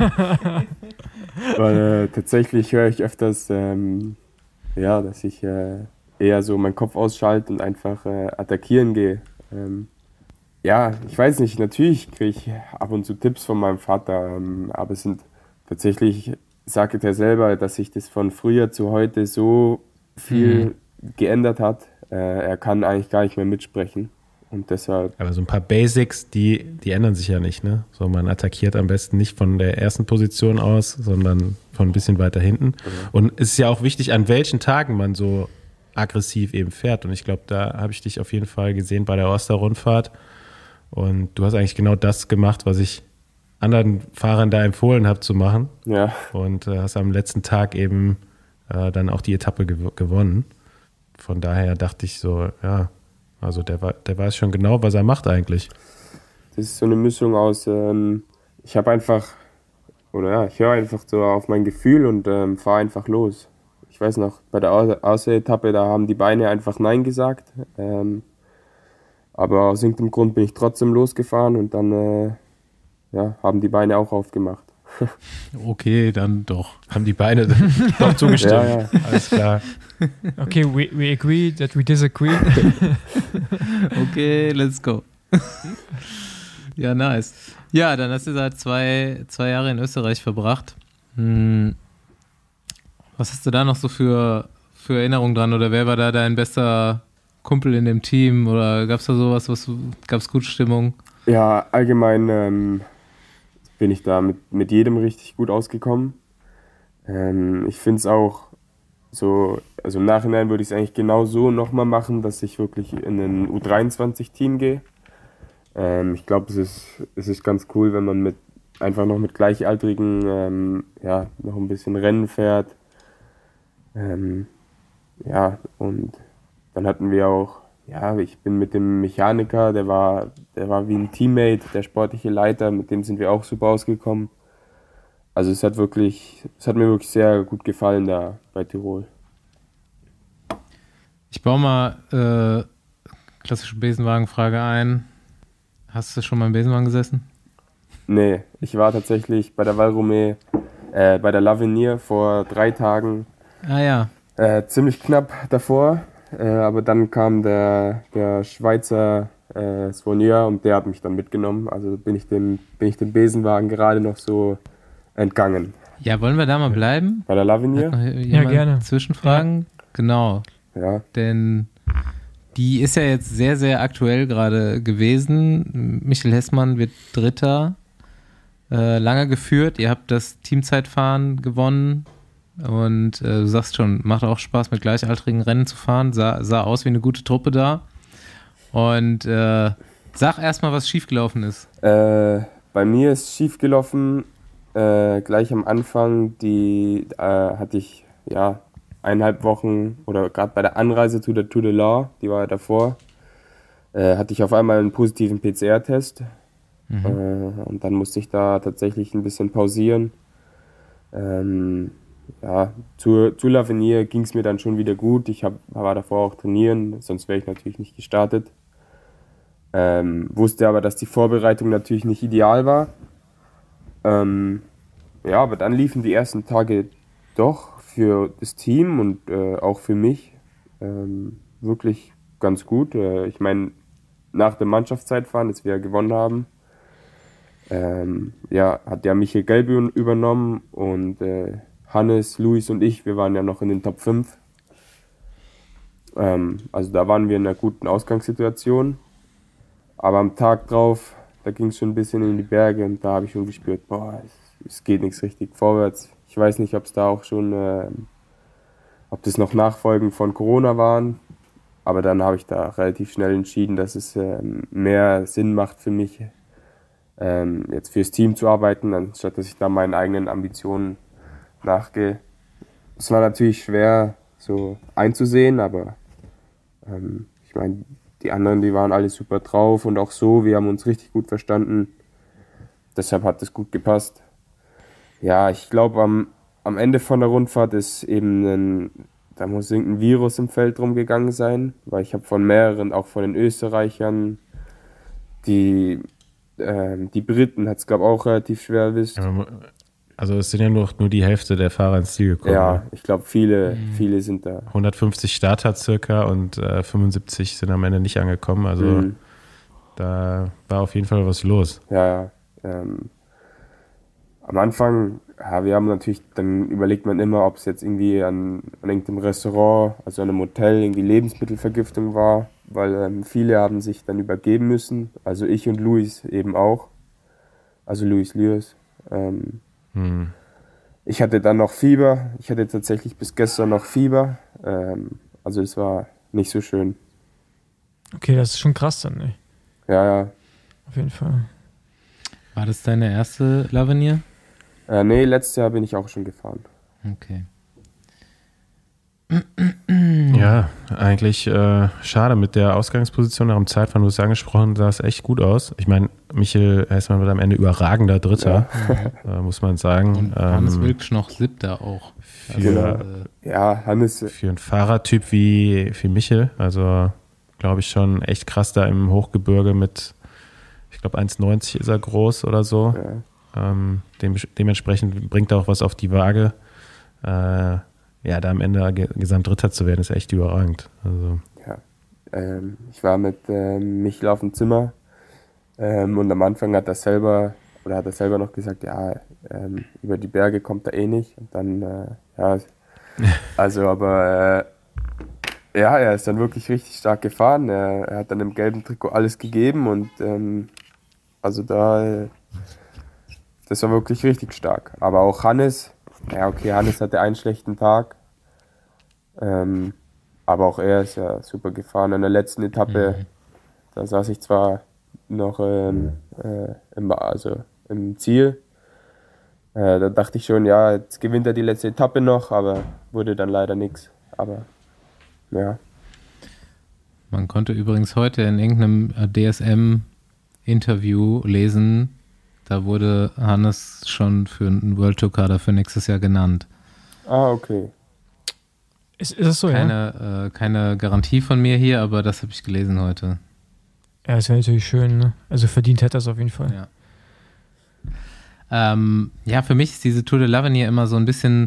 weil äh, tatsächlich höre ich öfters, ähm, ja, dass ich äh, eher so meinen Kopf ausschalte und einfach äh, attackieren gehe. Ähm, ja, ich weiß nicht, natürlich kriege ich ab und zu Tipps von meinem Vater, ähm, aber es sind tatsächlich, sagt er selber, dass sich das von früher zu heute so viel mhm. geändert hat. Äh, er kann eigentlich gar nicht mehr mitsprechen. Und deshalb. Aber so ein paar Basics, die, die ändern sich ja nicht, ne? So, man attackiert am besten nicht von der ersten Position aus, sondern von ein bisschen weiter hinten. Mhm. Und es ist ja auch wichtig, an welchen Tagen man so aggressiv eben fährt. Und ich glaube, da habe ich dich auf jeden Fall gesehen bei der Oster-Rundfahrt. Und du hast eigentlich genau das gemacht, was ich anderen Fahrern da empfohlen habe zu machen. Ja. Und äh, hast am letzten Tag eben äh, dann auch die Etappe gew- gewonnen. Von daher dachte ich so, ja, also der, der weiß schon genau, was er macht eigentlich. Das ist so eine Mischung aus, ähm, ich habe einfach, oder ja, ich höre einfach so auf mein Gefühl und ähm, fahre einfach los. Ich weiß noch, bei der Außer-Etappe, da haben die Beine einfach Nein gesagt. Ähm, aber aus irgendeinem Grund bin ich trotzdem losgefahren und dann äh, ja, haben die Beine auch aufgemacht. Okay, dann doch. Haben die Beine doch zugestimmt. Ja, ja. Alles klar. Okay, we, we agree that we disagree. Okay, let's go. Ja, nice. Ja, dann hast du seit zwei, zwei Jahre in Österreich verbracht. Hm. Was hast du da noch so für, für Erinnerungen dran? Oder wer war da dein bester Kumpel in dem Team? Oder gab es da sowas, was gab es gute Stimmung? Ja, allgemein ähm, bin ich da mit, mit jedem richtig gut ausgekommen. Ähm, ich finde es auch so, also im Nachhinein würde ich es eigentlich genau so nochmal machen, dass ich wirklich in ein U dreiundzwanzig-Team gehe. Ähm, ich glaube, es ist, es ist ganz cool, wenn man mit einfach noch mit Gleichaltrigen ähm, ja, noch ein bisschen Rennen fährt. Ähm, ja, und dann hatten wir auch, ja, ich bin mit dem Mechaniker, der war, der der war wie ein Teammate, der sportliche Leiter, mit dem sind wir auch super ausgekommen. Also es hat wirklich, es hat mir wirklich sehr gut gefallen da bei Tirol. Ich baue mal äh, klassische Besenwagenfrage ein. Hast du schon mal im Besenwagen gesessen? Nee, ich war tatsächlich bei der Valromé, äh, bei der L'Avenir vor drei Tagen. Ah ja. Äh, ziemlich knapp davor, äh, aber dann kam der, der Schweizer äh, Svonier und der hat mich dann mitgenommen. Also bin ich dem, bin ich dem Besenwagen gerade noch so entgangen. Ja, wollen wir da mal bleiben? Bei der L'Avenir? Ja, gerne. Zwischenfragen? Ja. Genau. Ja. Denn die ist ja jetzt sehr, sehr aktuell gerade gewesen. Michael Hessmann wird Dritter, äh, lange geführt. Ihr habt das Teamzeitfahren gewonnen. Und äh, du sagst schon, macht auch Spaß, mit gleichaltrigen Rennen zu fahren. Sah, sah aus wie eine gute Truppe da. Und äh, sag erstmal, was schiefgelaufen ist. Äh, bei mir ist schiefgelaufen, äh, gleich am Anfang, die äh, hatte ich ja eineinhalb Wochen oder gerade bei der Anreise zu der Tour de l'Or, die war ja davor, äh, hatte ich auf einmal einen positiven P C R-Test. Mhm. Äh, und dann musste ich da tatsächlich ein bisschen pausieren. Ähm, Ja, zur, zur L'Avenir ging es mir dann schon wieder gut. Ich hab, war davor auch trainieren, sonst wäre ich natürlich nicht gestartet. Ähm, wusste aber, dass die Vorbereitung natürlich nicht ideal war. Ähm, ja, aber dann liefen die ersten Tage doch für das Team und äh, auch für mich ähm, wirklich ganz gut. Äh, ich meine, nach dem Mannschaftszeitfahren, das wir gewonnen haben, ähm, ja, hat ja Michael Gelbe übernommen und äh, Hannes, Luis und ich, wir waren ja noch in den Top fünf. Ähm, also da waren wir in einer guten Ausgangssituation. Aber am Tag drauf, da ging es schon ein bisschen in die Berge und da habe ich schon gespürt, boah, es, es geht nichts richtig vorwärts. Ich weiß nicht, ob es da auch schon, äh, ob das noch Nachfolgen von Corona waren. Aber dann habe ich da relativ schnell entschieden, dass es äh, mehr Sinn macht für mich, äh, jetzt fürs Team zu arbeiten, anstatt dass ich da meinen eigenen Ambitionen nachgehe. Es war natürlich schwer so einzusehen, aber ähm, ich meine, die anderen, die waren alle super drauf und auch so, wir haben uns richtig gut verstanden. Deshalb hat es gut gepasst. Ja, ich glaube, am, am Ende von der Rundfahrt ist eben ein, da muss irgendein Virus im Feld rumgegangen sein, weil ich habe von mehreren, auch von den Österreichern, die, äh, die Briten hat es glaube ich auch relativ schwer erwischt. Ja, also es sind ja nur, nur die Hälfte der Fahrer ins Ziel gekommen. Ja, ich glaube, viele, mhm. viele sind da. hundertfünfzig Starter circa und äh, fünfundsiebzig sind am Ende nicht angekommen. Also mhm. da war auf jeden Fall was los. Ja, ja. Ähm, am Anfang, ja, wir haben natürlich, dann überlegt man immer, ob es jetzt irgendwie an, an irgendeinem Restaurant, also an einem Hotel, irgendwie Lebensmittelvergiftung war, weil ähm, viele haben sich dann übergeben müssen. Also ich und Luis eben auch. Also Luis Lüers. Ähm, Hm. Ich hatte dann noch Fieber. Ich hatte tatsächlich bis gestern noch Fieber. Ähm, also es war nicht so schön. Okay, das ist schon krass dann, ne? Ja, ja. Auf jeden Fall. War das deine erste L'Avenir? Äh, nee, letztes Jahr bin ich auch schon gefahren. Okay. Ja, eigentlich äh, schade mit der Ausgangsposition nach dem Zeitfahren, du hast es angesprochen, sah es echt gut aus. Ich meine, Michael Hessmann wird am Ende überragender Dritter, ja. äh, muss man sagen. Und Hannes ähm, Wilksch noch Siebter auch. Für, also, äh, ja, Hannes. Für einen Fahrertyp wie, wie Michael, also glaube ich schon echt krass da im Hochgebirge mit, ich glaube eins neunzig ist er groß oder so. Ja. Ähm, dem, dementsprechend bringt er auch was auf die Waage. Äh, Ja, da am Ende Gesamtdritter zu werden, ist echt überragend. Also. Ja, ähm, ich war mit ähm, Michael auf dem Zimmer ähm, und am Anfang hat er selber, oder hat er selber noch gesagt, ja, ähm, über die Berge kommt er eh nicht. Und dann, äh, ja, also aber, äh, ja, er ist dann wirklich richtig stark gefahren. Er, er hat dann im gelben Trikot alles gegeben und ähm, also da, äh, das war wirklich richtig stark. Aber auch Hannes, ja, okay, Hannes hatte einen schlechten Tag, ähm, aber auch er ist ja super gefahren. In der letzten Etappe, mhm. da saß ich zwar noch ähm, äh, im, also im Ziel, äh, da dachte ich schon, ja, jetzt gewinnt er die letzte Etappe noch, aber wurde dann leider nichts. Aber ja. Man konnte übrigens heute in irgendeinem D S M Interview lesen, da wurde Hannes schon für einen World Tour Kader für nächstes Jahr genannt. Ah, okay. Ist, ist das so, keine, ja? Äh, keine Garantie von mir hier, aber das habe ich gelesen heute. Ja, das wäre natürlich schön, ne? Also verdient hätte er es auf jeden Fall. Ja. Ähm, ja, für mich ist diese Tour de l'Avenir immer so ein bisschen,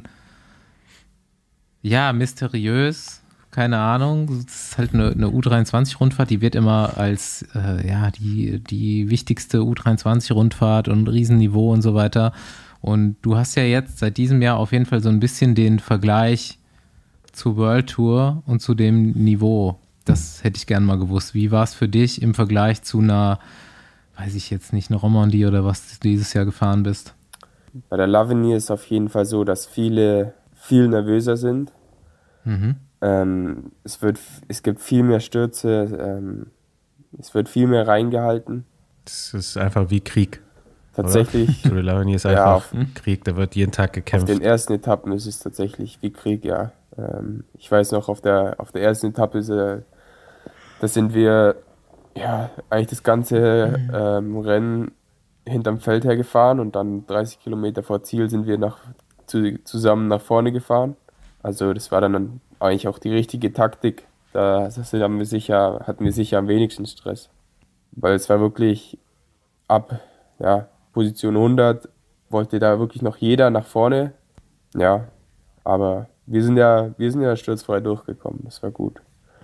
ja, mysteriös. Keine Ahnung, es ist halt eine, eine U dreiundzwanzig-Rundfahrt, die wird immer als äh, ja, die, die wichtigste U dreiundzwanzig-Rundfahrt und Riesenniveau und so weiter. Und du hast ja jetzt seit diesem Jahr auf jeden Fall so ein bisschen den Vergleich zur World Tour und zu dem Niveau. Das hätte ich gerne mal gewusst. Wie war es für dich im Vergleich zu einer, weiß ich jetzt nicht, eine Romandie oder was du dieses Jahr gefahren bist? Bei der l'Avenir ist auf jeden Fall so, dass viele viel nervöser sind. Mhm. Ähm, es, wird, es gibt viel mehr Stürze, ähm, es wird viel mehr reingehalten. Das ist einfach wie Krieg. Tatsächlich. Tour de l'Avenir ist einfach ja, auf, Krieg, da wird jeden Tag gekämpft. Auf den ersten Etappen ist es tatsächlich wie Krieg, ja. Ähm, ich weiß noch, auf der, auf der ersten Etappe, ist, äh, da sind wir ja eigentlich das ganze ähm, Rennen hinterm Feld her gefahren und dann dreißig Kilometer vor Ziel sind wir nach, zu, zusammen nach vorne gefahren. Also das war dann eigentlich auch die richtige Taktik. Da haben wir sicher, hatten wir sicher am wenigsten Stress. Weil es war wirklich ab ja, Position hundert wollte da wirklich noch jeder nach vorne. Ja, aber wir sind ja, wir sind ja sturzfrei durchgekommen. Das war gut.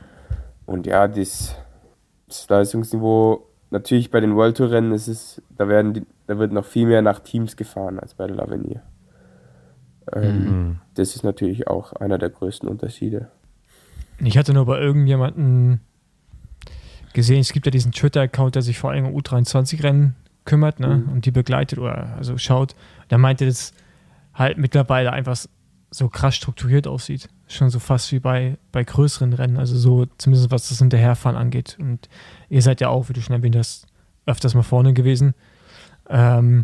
Und ja, das, das Leistungsniveau, natürlich bei den World Tour Rennen ist es, da werden die, da wird noch viel mehr nach Teams gefahren als bei der l'Avenir. Ähm, mhm. Das ist natürlich auch einer der größten Unterschiede. Ich hatte nur bei irgendjemanden gesehen, es gibt ja diesen Twitter-Account, der sich vor allem um U dreiundzwanzig-Rennen kümmert, ne, mhm. und die begleitet oder also schaut. Der meinte, dass halt mittlerweile einfach so krass strukturiert aussieht. Schon so fast wie bei, bei größeren Rennen, also so zumindest was das Hinterherfahren angeht. Und ihr seid ja auch, wie du schon erwähnt hast, öfters mal vorne gewesen. Ähm,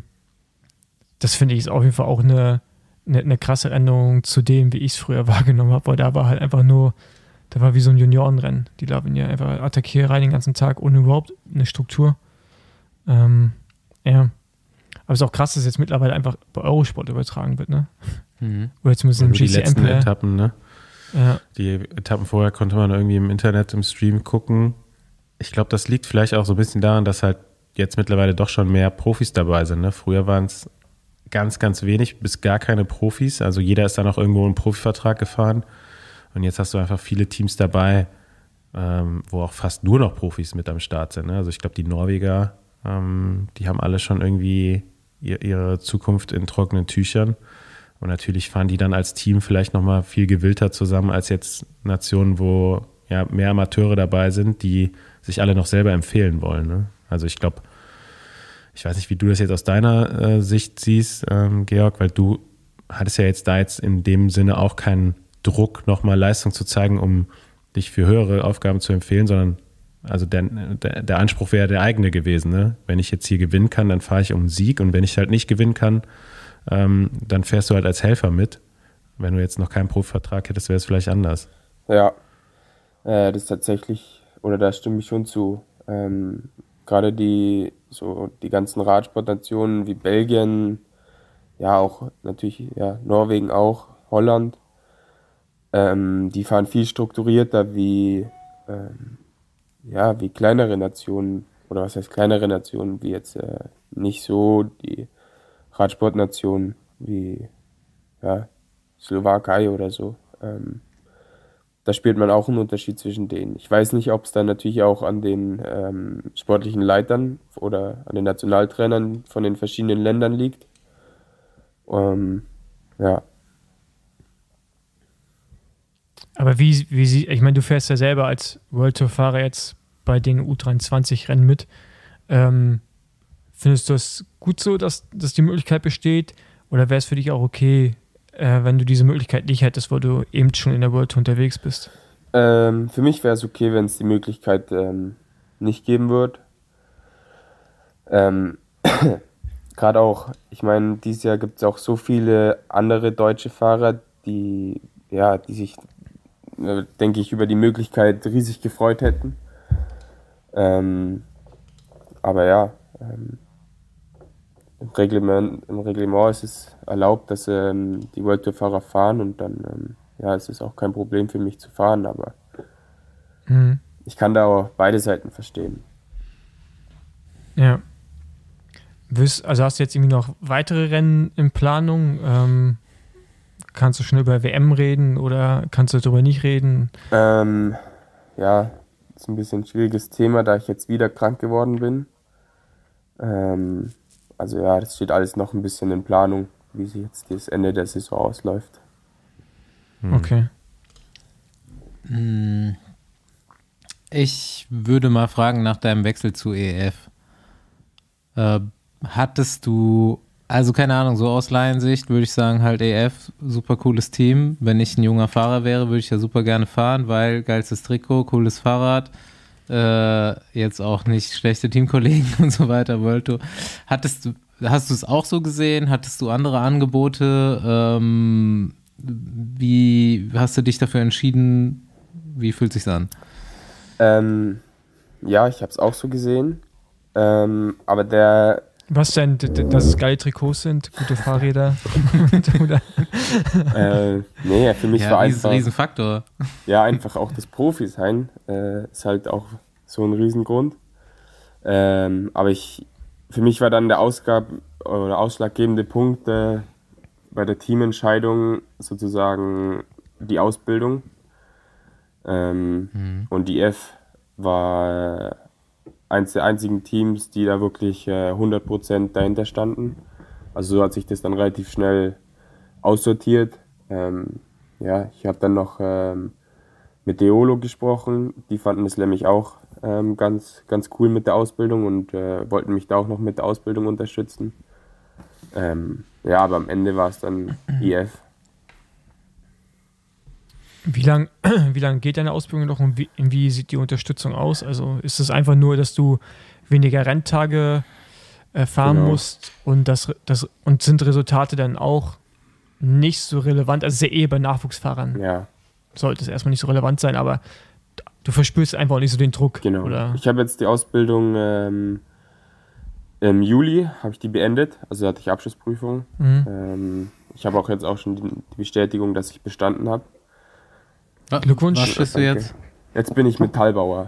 das finde ich ist auf jeden Fall auch eine Eine, eine krasse Änderung zu dem, wie ich es früher wahrgenommen habe, weil da war halt einfach nur, da war wie so ein Juniorenrennen, die l'Avenir, einfach attackiere rein den ganzen Tag, ohne überhaupt eine Struktur. Ähm, ja. Aber es ist auch krass, dass jetzt mittlerweile einfach bei Eurosport übertragen wird, ne? Mhm. Oder zumindest im G C M. Die letzten Etappen, ne? Ja. Die Etappen vorher konnte man irgendwie im Internet, im Stream gucken. Ich glaube, das liegt vielleicht auch so ein bisschen daran, dass halt jetzt mittlerweile doch schon mehr Profis dabei sind, ne? Früher waren es ganz, ganz wenig bis gar keine Profis. Also jeder ist dann auch irgendwo einen Profivertrag gefahren. Und jetzt hast du einfach viele Teams dabei, ähm, wo auch fast nur noch Profis mit am Start sind. Ne? Also ich glaube, die Norweger, ähm, die haben alle schon irgendwie ihr, ihre Zukunft in trockenen Tüchern. Und natürlich fahren die dann als Team vielleicht nochmal viel gewillter zusammen als jetzt Nationen, wo ja mehr Amateure dabei sind, die sich alle noch selber empfehlen wollen. Ne? Also ich glaube, ich weiß nicht, wie du das jetzt aus deiner äh, Sicht siehst, ähm, Georg, weil du hattest ja jetzt da jetzt in dem Sinne auch keinen Druck, nochmal Leistung zu zeigen, um dich für höhere Aufgaben zu empfehlen, sondern also der, der, der Anspruch wäre der eigene gewesen. Ne? Wenn ich jetzt hier gewinnen kann, dann fahre ich um einen Sieg und wenn ich halt nicht gewinnen kann, ähm, dann fährst du halt als Helfer mit. Wenn du jetzt noch keinen Profivertrag hättest, wäre es vielleicht anders. Ja, äh, das ist tatsächlich, oder da stimme ich schon zu. Ähm, gerade die so die ganzen Radsportnationen wie Belgien, ja auch natürlich ja, Norwegen auch, Holland, ähm, die fahren viel strukturierter wie ähm, ja wie kleinere Nationen, oder was heißt kleinere Nationen, wie jetzt äh, nicht so die Radsportnationen wie ja, Slowakei oder so. Ähm, da spielt man auch einen Unterschied zwischen denen. Ich weiß nicht, ob es dann natürlich auch an den ähm, sportlichen Leitern oder an den Nationaltrainern von den verschiedenen Ländern liegt. Ähm, ja. Aber wie, wie sie, ich meine, du fährst ja selber als World Tour-Fahrer jetzt bei den U dreiundzwanzig-Rennen mit. Ähm, findest du es gut so, dass, dass die Möglichkeit besteht? Oder wäre es für dich auch okay, äh, wenn du diese Möglichkeit nicht hättest, wo du eben schon in der World Tour unterwegs bist? Ähm, für mich wäre es okay, wenn es die Möglichkeit ähm, nicht geben wird. Ähm, Gerade auch, ich meine, dieses Jahr gibt es auch so viele andere deutsche Fahrer, die, ja, die sich, äh, denke ich, über die Möglichkeit riesig gefreut hätten. Ähm, aber ja, Ähm, im, Reglement, Im Reglement ist es erlaubt, dass ähm, die World Tour-Fahrer fahren und dann ähm, ja, es ist auch kein Problem für mich zu fahren, aber Mhm. ich kann da auch beide Seiten verstehen. Ja. Wirst, also hast du jetzt irgendwie noch weitere Rennen in Planung? Ähm, kannst du schon über W M reden oder kannst du darüber nicht reden? Ähm, ja, das ist ein bisschen ein schwieriges Thema, da ich jetzt wieder krank geworden bin. Ähm, also ja, das steht alles noch ein bisschen in Planung, wie sich jetzt das Ende der Saison ausläuft. Okay. Ich würde mal fragen nach deinem Wechsel zu E F. Äh, hattest du, also keine Ahnung, so aus Laiensicht würde ich sagen, halt E F, super cooles Team. Wenn ich ein junger Fahrer wäre, würde ich ja super gerne fahren, weil geilstes Trikot, cooles Fahrrad, äh, jetzt auch nicht schlechte Teamkollegen und so weiter, World Tour. Hattest du, hast du es auch so gesehen? Hattest du andere Angebote? Ähm, wie hast du dich dafür entschieden? Wie fühlt sich's an? Ähm, ja, ich habe es auch so gesehen. Ähm, aber der... Was denn, d- d- dass es geile Trikots sind, gute Fahrräder? Oder? äh, nee, für mich Ja, war riesen, einfach... Riesenfaktor. Ja, einfach auch das Profi sein äh, ist halt auch so ein Riesengrund. Ähm, aber ich, für mich war dann der Ausgab oder ausschlaggebende Punkt äh, bei der Teamentscheidung sozusagen die Ausbildung. Ähm, Mhm. Und die F war äh, eines der einzigen Teams, die da wirklich äh, hundert Prozent dahinter standen. Also so hat sich das dann relativ schnell aussortiert. Ähm, ja, ich habe dann noch ähm, mit Deolo gesprochen. Die fanden es nämlich auch ähm, ganz, ganz cool mit der Ausbildung und äh, wollten mich da auch noch mit der Ausbildung unterstützen. Ähm, ja, aber am Ende war es dann I F. Wie lang, wie lang geht deine Ausbildung noch und wie, wie sieht die Unterstützung aus? Also ist es einfach nur, dass du weniger Renntage äh, fahren Genau. musst und, das, das, und sind Resultate dann auch nicht so relevant? Also sehr eh bei Nachwuchsfahrern Ja, sollte es erstmal nicht so relevant sein, aber du verspürst einfach auch nicht so den Druck. genau. Oder? Ich habe jetzt die Ausbildung ähm, im Juli habe ich die beendet, also hatte ich Abschlussprüfung. Mhm. Ähm, ich habe auch jetzt auch schon die, die Bestätigung, dass ich bestanden habe. Glückwunsch. Was bist du Danke. jetzt? Jetzt bin ich Metallbauer.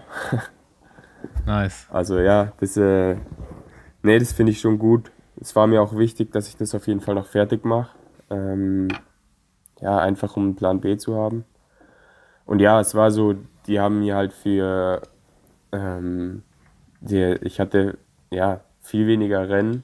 Nice. Also ja, das, äh, nee, das finde ich schon gut. Es war mir auch wichtig, dass ich das auf jeden Fall noch fertig mache. Ähm, ja, einfach um einen Plan B zu haben. Und ja, es war so, die haben mir halt für, ähm, die, ich hatte ja viel weniger Rennen.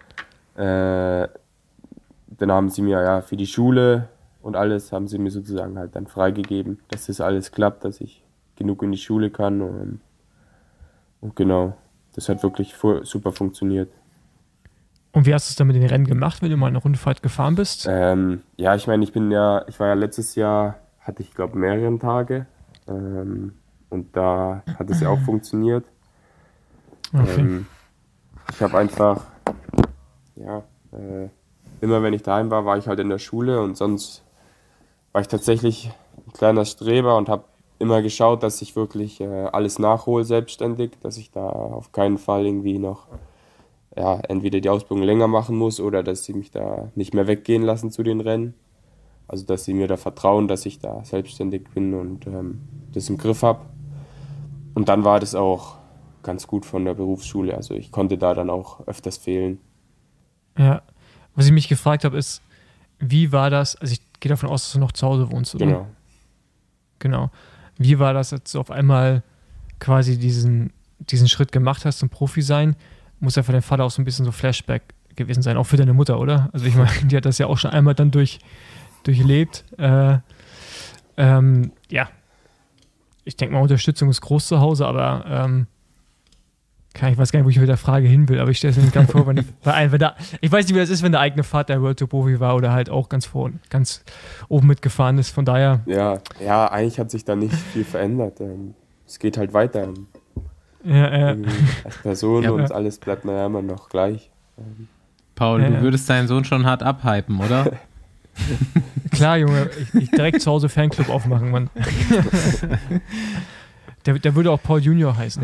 Äh, dann haben sie mir ja für die Schule und alles haben sie mir sozusagen halt dann freigegeben, dass das alles klappt, dass ich genug in die Schule kann. Und, und genau, das hat wirklich fu- super funktioniert. Und wie hast du es dann mit den Rennen gemacht, wenn du mal eine Rundfahrt gefahren bist? Ähm, ja, ich meine, ich bin ja, ich war ja letztes Jahr, hatte ich glaube mehrere Tage ähm, und da hat es ja auch funktioniert. Okay. Ähm, ich habe einfach, ja, äh, immer wenn ich daheim war, war ich halt in der Schule und sonst war ich tatsächlich ein kleiner Streber und habe immer geschaut, dass ich wirklich äh, alles nachhole selbstständig, dass ich da auf keinen Fall irgendwie noch ja, entweder die Ausbildung länger machen muss oder dass sie mich da nicht mehr weggehen lassen zu den Rennen. Also dass sie mir da vertrauen, dass ich da selbstständig bin und ähm, das im Griff habe. Und dann war das auch ganz gut von der Berufsschule. Also ich konnte da dann auch öfters fehlen. Ja. Was ich mich gefragt habe, ist, wie war das? Also ich gehe davon aus, dass du noch zu Hause wohnst, oder? Genau. Genau. Wie war das, als du auf einmal quasi diesen, diesen Schritt gemacht hast zum Profi sein? Muss ja für deinen Vater auch so ein bisschen so Flashback gewesen sein, auch für deine Mutter, oder? Also ich meine, die hat das ja auch schon einmal dann durch, durchlebt. Äh, ähm, ja. Ich denke mal, Unterstützung ist groß zu Hause, aber ähm, ich weiß gar nicht, wo ich mit der Frage hin will, aber ich stelle es mir ganz vor, wenn, wenn, wenn da, ich weiß nicht, wie das ist, wenn der eigene Vater World Tour Profi war oder halt auch ganz vor, ganz oben mitgefahren ist, von daher. Ja, ja, eigentlich hat sich da nicht viel verändert. Ähm, Es geht halt weiter. Ja, ja. Als Person Ja, und ja. alles bleibt naja immer noch gleich. Ähm, Paul, Ja, du ja. würdest deinen Sohn schon hart abhypen, oder? Klar, Junge, ich, ich direkt zu Hause Fanclub aufmachen, Mann. Der, der würde auch Paul Junior heißen. Ja.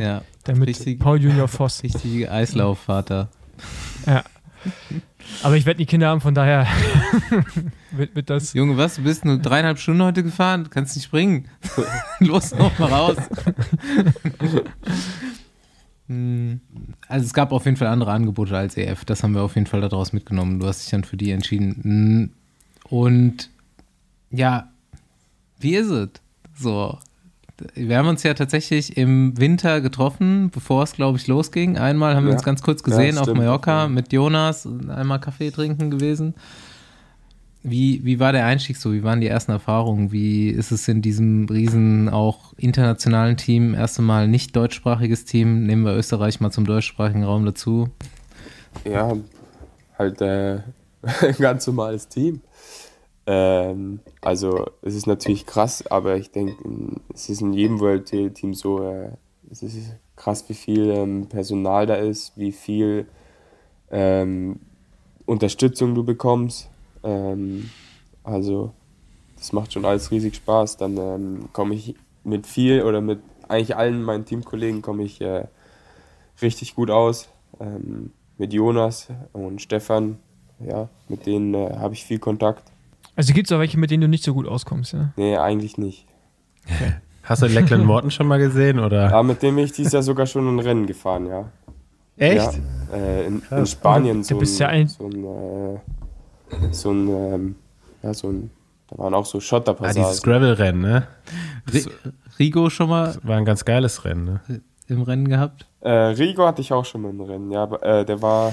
Damit Richtig, Paul Junior Voss. Richtige Eislaufvater. Ja. Aber ich werde die Kinder haben, von daher wird, wird das. Junge, was? Du bist nur dreieinhalb Stunden heute gefahren? Du kannst nicht springen. Los, noch mal raus. Also es gab auf jeden Fall andere Angebote als E F. Das haben wir auf jeden Fall daraus mitgenommen. Du hast dich dann für die entschieden. Und ja, wie ist es? So, wir haben uns ja tatsächlich im Winter getroffen, bevor es, glaube ich, losging. Einmal haben wir Ja. uns ganz kurz gesehen Ja, auf stimmt. Mallorca Ja. mit Jonas, einmal Kaffee trinken gewesen. Wie, wie war der Einstieg so? Wie waren die ersten Erfahrungen? Wie ist es in diesem riesen, auch internationalen Team? Erst einmal nicht deutschsprachiges Team. Nehmen wir Österreich mal zum deutschsprachigen Raum dazu. Ja, halt äh, ein ganz normales Team. Ähm, also es ist natürlich krass, aber ich denke, es ist in jedem World Team so, äh, es ist krass, wie viel ähm, Personal da ist, wie viel ähm, Unterstützung du bekommst. Ähm, also das macht schon alles riesig Spaß. Dann ähm, komme ich mit viel oder mit eigentlich allen meinen Teamkollegen komme ich äh, richtig gut aus. Ähm, mit Jonas und Stefan, ja, mit denen äh, habe ich viel Kontakt. Also gibt es auch welche, mit denen du nicht so gut auskommst, ja? Nee, eigentlich nicht. Hast du Lachlan Morton schon mal gesehen, oder? Ja, mit dem bin ich dieses Jahr sogar schon ein Rennen gefahren, ja. Echt? Ja, äh, in, in Krass. Spanien Du so bist ja ein- ein, so ein, äh, so ein, ähm, ja, so ein, da waren auch so Ah, Schotterpassagen. dieses Gravel-Rennen, ne? Ri- Rigo schon mal Das war ein ganz geiles Rennen, ne? im Rennen gehabt? Äh, Rigo hatte ich auch schon mal im Rennen, ja, aber, äh, der war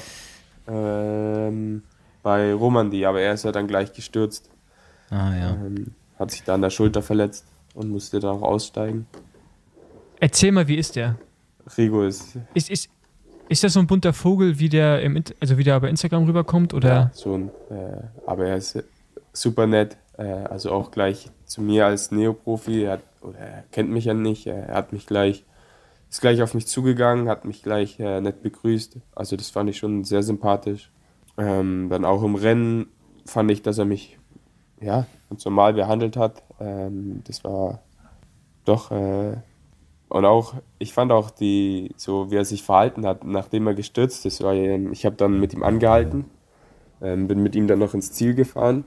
ähm, bei Romandie, aber er ist ja dann gleich gestürzt. Ah ja. Ähm, hat sich da an der Schulter verletzt und musste dann auch aussteigen. Erzähl mal, wie ist der? Rigo ist Ist, ist, ist das so ein bunter Vogel, wie der, im, Int- also wie der bei Instagram rüberkommt? Oder? ja, so ein, äh, aber er ist super nett, äh, also auch gleich zu mir als Neoprofi, er, hat, oder er kennt mich ja nicht, er hat mich gleich, ist gleich auf mich zugegangen, hat mich gleich äh, nett begrüßt, also das fand ich schon sehr sympathisch. Ähm, dann auch im Rennen fand ich, dass er mich ja, ganz normal behandelt hat, ähm, das war doch, äh, und auch, ich fand auch die, so wie er sich verhalten hat, nachdem er gestürzt ist, war, ähm, ich habe dann mit ihm angehalten, ähm, bin mit ihm dann noch ins Ziel gefahren.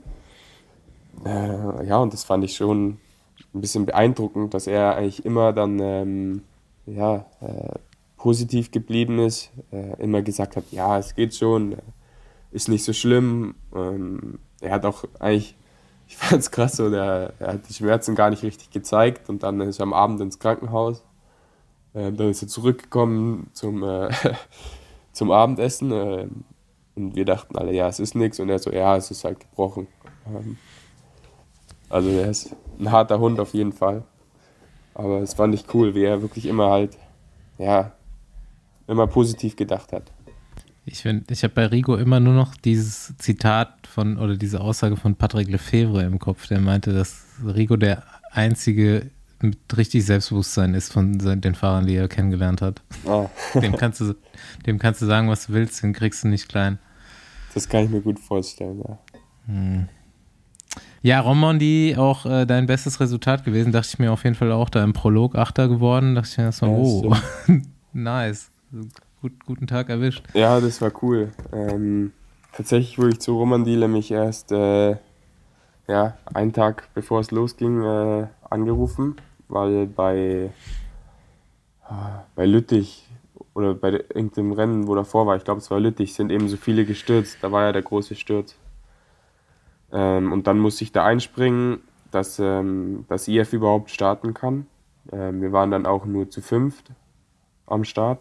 Äh, ja, und das fand ich schon ein bisschen beeindruckend, dass er eigentlich immer dann ähm, ja, äh, positiv geblieben ist, äh, immer gesagt hat, ja, es geht schon, äh, ist nicht so schlimm. Ähm, er hat auch eigentlich, ich fand es krass, so, der, er hat die Schmerzen gar nicht richtig gezeigt und dann ist er am Abend ins Krankenhaus. Ähm, dann ist er zurückgekommen zum, äh, zum Abendessen äh, und wir dachten alle, ja, es ist nichts und er so, ja, es ist halt gebrochen. Ähm, also er ist ein harter Hund auf jeden Fall. Aber es fand ich cool, wie er wirklich immer halt, ja, immer positiv gedacht hat. Ich finde, ich habe bei Rigo immer nur noch dieses Zitat von, oder diese Aussage von Patrick Lefevre im Kopf, der meinte, dass Rigo der einzige mit richtig Selbstbewusstsein ist von seinen- den Fahrern, die er kennengelernt hat. Ah, Dem kannst du, dem kannst du sagen, was du willst, den kriegst du nicht klein. das kann ich mir gut vorstellen, ja. Ja, Romandie auch äh, dein bestes Resultat gewesen, dachte ich mir auf jeden Fall auch, da im Prolog Achter geworden, dachte ich mir erstmal, Ja, oh, nice, Gut, guten Tag erwischt. Ja, das war cool. Ähm, tatsächlich wurde ich zu Romandie nämlich erst äh, ja, einen Tag bevor es losging äh, angerufen, weil bei, ah, bei Lüttich oder bei de- irgendeinem Rennen, wo davor war, ich glaube es war Lüttich, sind eben so viele gestürzt. Da war ja der große Sturz. Ähm, und dann musste ich da einspringen, dass ähm, das I F überhaupt starten kann. Ähm, wir waren dann auch nur zu fünft am Start.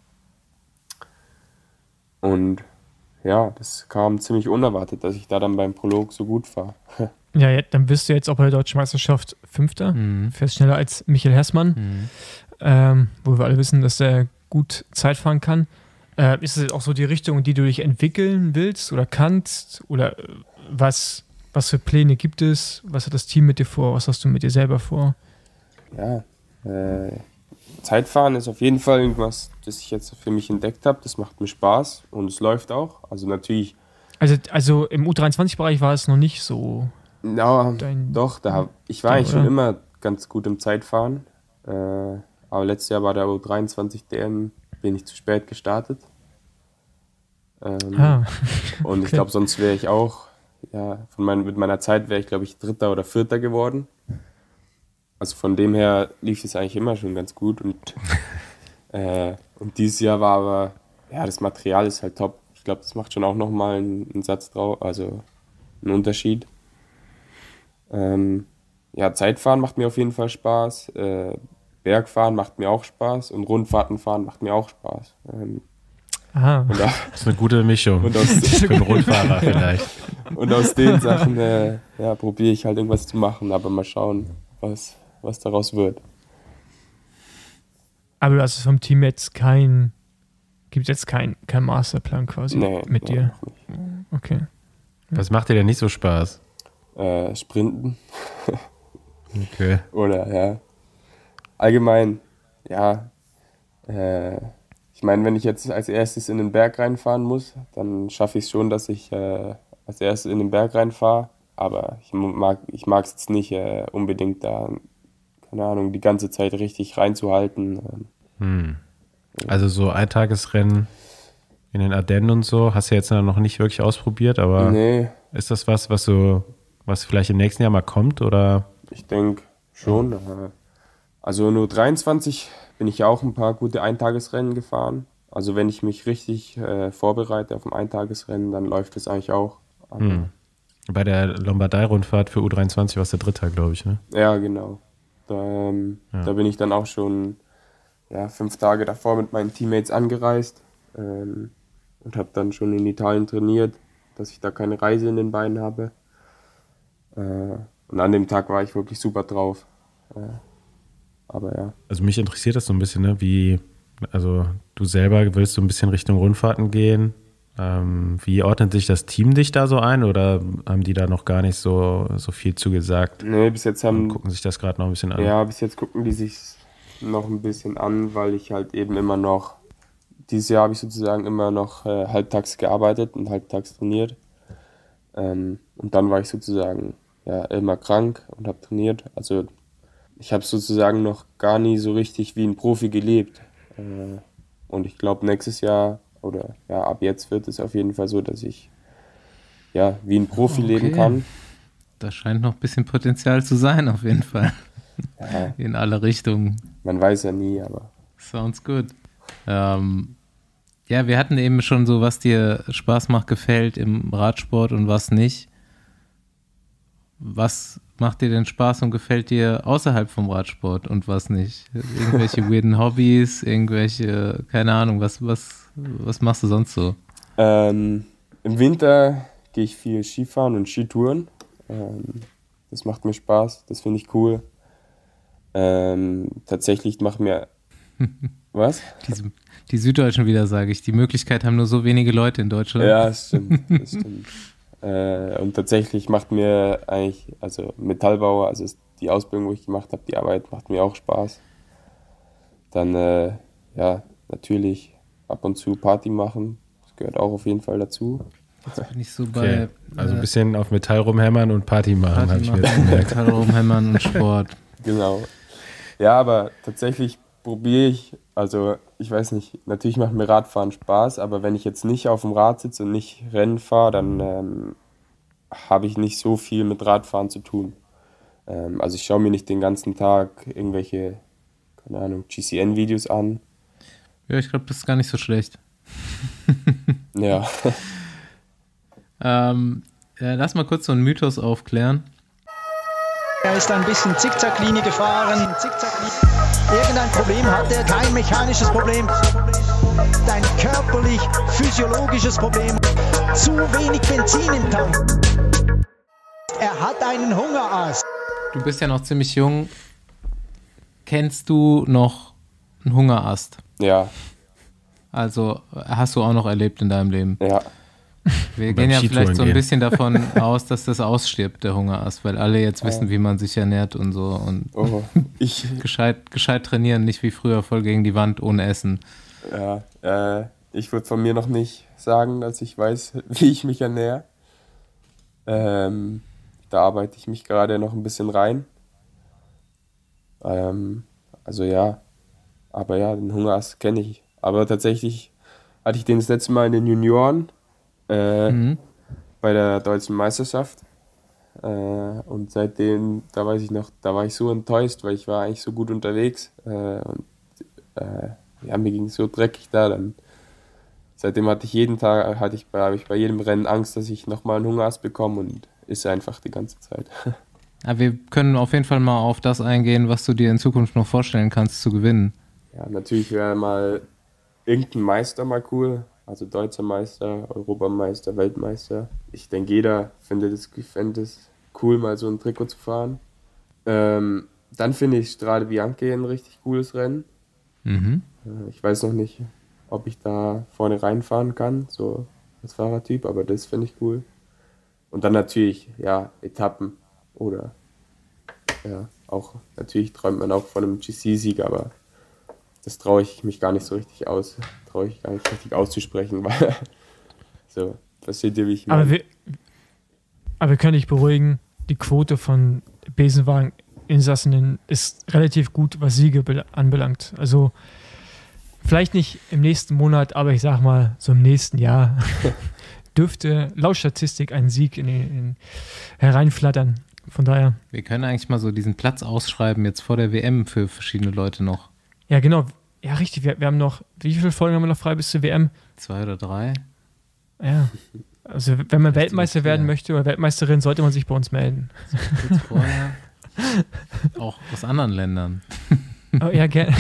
Und ja, das kam ziemlich unerwartet, dass ich da dann beim Prolog so gut war. Ja, ja, dann bist du jetzt auch bei der Deutschen Meisterschaft Fünfter. Mhm. Fährst schneller als Michael Hessmann, Mhm. ähm, wo wir alle wissen, dass er gut Zeit fahren kann. Äh, ist es jetzt auch so die Richtung, in die du dich entwickeln willst oder kannst? Oder äh, was, was für Pläne gibt es? Was hat das Team mit dir vor? Was hast du mit dir selber vor? Ja, äh, Zeitfahren ist auf jeden Fall irgendwas, das ich jetzt für mich entdeckt habe. Das macht mir Spaß und es läuft auch. Also natürlich, Also, also im U dreiundzwanzig-Bereich war es noch nicht so. ja, Dein- doch, da, ich war Ja, eigentlich schon oder? immer ganz gut im Zeitfahren. Äh, aber letztes Jahr bei der U dreiundzwanzig D M bin ich zu spät gestartet. Ähm, Ah. Und ich Okay. glaube, sonst wäre ich auch, ja, von mein, mit meiner Zeit wäre ich, glaube ich, Dritter oder Vierter geworden. Also von dem her lief es eigentlich immer schon ganz gut. Und, äh, und dieses Jahr war aber, ja, das Material ist halt top. Ich glaube, das macht schon auch nochmal einen, einen Satz drauf, also einen Unterschied. Ähm, ja, Zeitfahren macht mir auf jeden Fall Spaß. Äh, Bergfahren macht mir auch Spaß. Und Rundfahrten fahren macht mir auch Spaß. Ähm, Aha. und, auch, Das ist eine gute Mischung. und, aus, Für einen Rundfahrer vielleicht. und aus den Sachen äh, ja, probiere ich halt irgendwas zu machen. Aber mal schauen, was, was daraus wird. Aber du hast vom Team jetzt kein, gibt jetzt kein, kein Masterplan quasi Nee, mit nee, dir. noch nicht. Okay. Was macht dir denn nicht so Spaß? Äh, Sprinten. Okay. Oder ja. Allgemein, ja. Äh, ich meine, wenn ich jetzt als erstes in den Berg reinfahren muss, dann schaffe ich es schon, dass ich äh, als erstes in den Berg reinfahre. Aber ich mag ich mag es jetzt nicht äh, unbedingt da, keine Ahnung, die ganze Zeit richtig reinzuhalten. Hm. Also so Eintagesrennen in den Ardennen und so, hast du jetzt noch nicht wirklich ausprobiert, aber Nee, ist das was, was so, was vielleicht im nächsten Jahr mal kommt oder? ich denke schon. Äh, also in U dreiundzwanzig bin ich ja auch ein paar gute Eintagesrennen gefahren. Also wenn ich mich richtig äh, vorbereite auf ein Eintagesrennen, dann läuft es eigentlich auch. Aber, Hm. Bei der Lombardei-Rundfahrt für U dreiundzwanzig warst du Dritter, glaube ich, ne? Ja, genau. Da, ähm, Ja. da bin ich dann auch schon ja, fünf Tage davor mit meinen Teammates angereist ähm, und habe dann schon in Italien trainiert, dass ich da keine Reise in den Beinen habe. Äh, und an dem Tag war ich wirklich super drauf. Äh, aber ja. Also mich interessiert das so ein bisschen, ne? Wie, also du selber willst so ein bisschen Richtung Rundfahrten gehen. Ähm, wie ordnet sich das Team dich da so ein oder haben die da noch gar nicht so, so viel zu gesagt? Nee, bis jetzt Und haben gucken sich das gerade noch ein bisschen an. Ja, bis jetzt gucken die sich noch ein bisschen an, weil ich halt eben immer noch, dieses Jahr habe ich sozusagen immer noch äh, halbtags gearbeitet und halbtags trainiert. Ähm, und dann war ich sozusagen ja, immer krank und habe trainiert. Also ich habe sozusagen noch gar nie so richtig wie ein Profi gelebt. Äh, und ich glaube, nächstes Jahr oder ja, ab jetzt wird es auf jeden Fall so, dass ich ja, wie ein Profi Okay. leben kann. Da scheint noch ein bisschen Potenzial zu sein, auf jeden Fall. Ja, In alle Richtungen. man weiß ja nie, aber Sounds good. Ähm, ja, wir hatten eben schon so, was dir Spaß macht, gefällt im Radsport und was nicht. Was macht dir denn Spaß und gefällt dir außerhalb vom Radsport und was nicht? Irgendwelche weirden Hobbys, irgendwelche, keine Ahnung, was, was, was machst du sonst so? Ähm, im Winter gehe ich viel Skifahren und Skitouren. Ähm, das macht mir Spaß, das finde ich cool. Ähm, tatsächlich macht mir... Was? Die, die Süddeutschen wieder, sage ich. Die Möglichkeit haben nur so wenige Leute in Deutschland. Ja, das stimmt. Das stimmt. äh, und tatsächlich macht mir eigentlich, also Metallbauer, also die Ausbildung, wo ich gemacht habe, die Arbeit macht mir auch Spaß. Dann, äh, ja, natürlich ab und zu Party machen. Das gehört auch auf jeden Fall dazu. Jetzt bin ich so Okay. bei Also ein äh, bisschen auf Metall rumhämmern und Party machen, Party habe ich mir machen, jetzt gemerkt. Metall rumhämmern und Sport. Genau. Ja, aber tatsächlich probiere ich, also ich weiß nicht, natürlich macht mir Radfahren Spaß, aber wenn ich jetzt nicht auf dem Rad sitze und nicht Rennen fahre, dann ähm, habe ich nicht so viel mit Radfahren zu tun. Ähm, also ich schaue mir nicht den ganzen Tag irgendwelche, keine Ahnung, G C N-Videos an. Ja, ich glaube, das ist gar nicht so schlecht. Ja. Ähm, ja, lass mal kurz so einen Mythos aufklären. Er ist ein bisschen Zickzacklinie gefahren. Zickzacklinie. Irgendein Problem hat er, kein mechanisches Problem. Ein körperlich, physiologisches Problem. Zu wenig Benzin im Tank. Er hat einen Hungerast. Du bist ja noch ziemlich jung. Kennst du noch einen Hungerast? Ja. Also hast du auch noch erlebt in deinem Leben? Ja. Wir Beim gehen ja Skitouren vielleicht so ein gehen. bisschen davon aus, dass das ausstirbt, der Hungerast, weil alle jetzt wissen, Ja. wie man sich ernährt und so und Oh, ich, gescheit, gescheit trainieren, nicht wie früher voll gegen die Wand ohne Essen. ja, äh, ich würde von mir noch nicht sagen, dass ich weiß, wie ich mich ernähre. Ähm, da arbeite ich mich gerade noch ein bisschen rein. Ähm, also ja, Aber ja, den Hungerast kenne ich. Aber tatsächlich hatte ich den das letzte Mal in den Junioren äh, mhm. bei der deutschen Meisterschaft. Äh, und seitdem, da weiß ich noch, da war ich so enttäuscht, weil ich war eigentlich so gut unterwegs. Äh, und äh, ja, mir ging es so dreckig da. Dann, seitdem hatte ich jeden Tag, hatte ich bei, habe ich bei jedem Rennen Angst, dass ich nochmal einen Hungerast bekomme und ist einfach die ganze Zeit. Ja, wir können auf jeden Fall mal auf das eingehen, was du dir in Zukunft noch vorstellen kannst zu gewinnen. Ja, natürlich wäre mal irgendein Meister mal cool. Also deutscher Meister, Europameister, Weltmeister. Ich denke, jeder findet es, findet es cool, mal so ein Trikot zu fahren. Ähm, dann finde ich Strade Bianche ein richtig cooles Rennen. Mhm. Äh, ich weiß noch nicht, ob ich da vorne reinfahren kann, so als Fahrertyp, aber das finde ich cool. Und dann natürlich, ja, Etappen oder ja, auch, natürlich träumt man auch von einem G C-Sieg, aber das traue ich mich gar nicht so richtig aus, traue ich gar nicht richtig auszusprechen, weil so, versteht ihr, wie ich meine? Aber wir, aber wir können dich beruhigen, die Quote von Besenwagen-Insassen ist relativ gut, was Siege be- anbelangt. Also vielleicht nicht im nächsten Monat, aber ich sag mal, so im nächsten Jahr dürfte laut Statistik ein Sieg in, in hereinflattern. Von daher. Wir können eigentlich mal so diesen Platz ausschreiben, jetzt vor der W M für verschiedene Leute noch. Ja, genau. Ja, richtig. Wir, wir haben noch, wie viele Folgen haben wir noch frei bis zur W M? Zwei oder drei. Ja. Also, wenn man Weltmeister werden möchte oder Weltmeisterin, sollte man sich bei uns melden. Kurz vorher. Auch aus anderen Ländern. Oh, ja, gerne.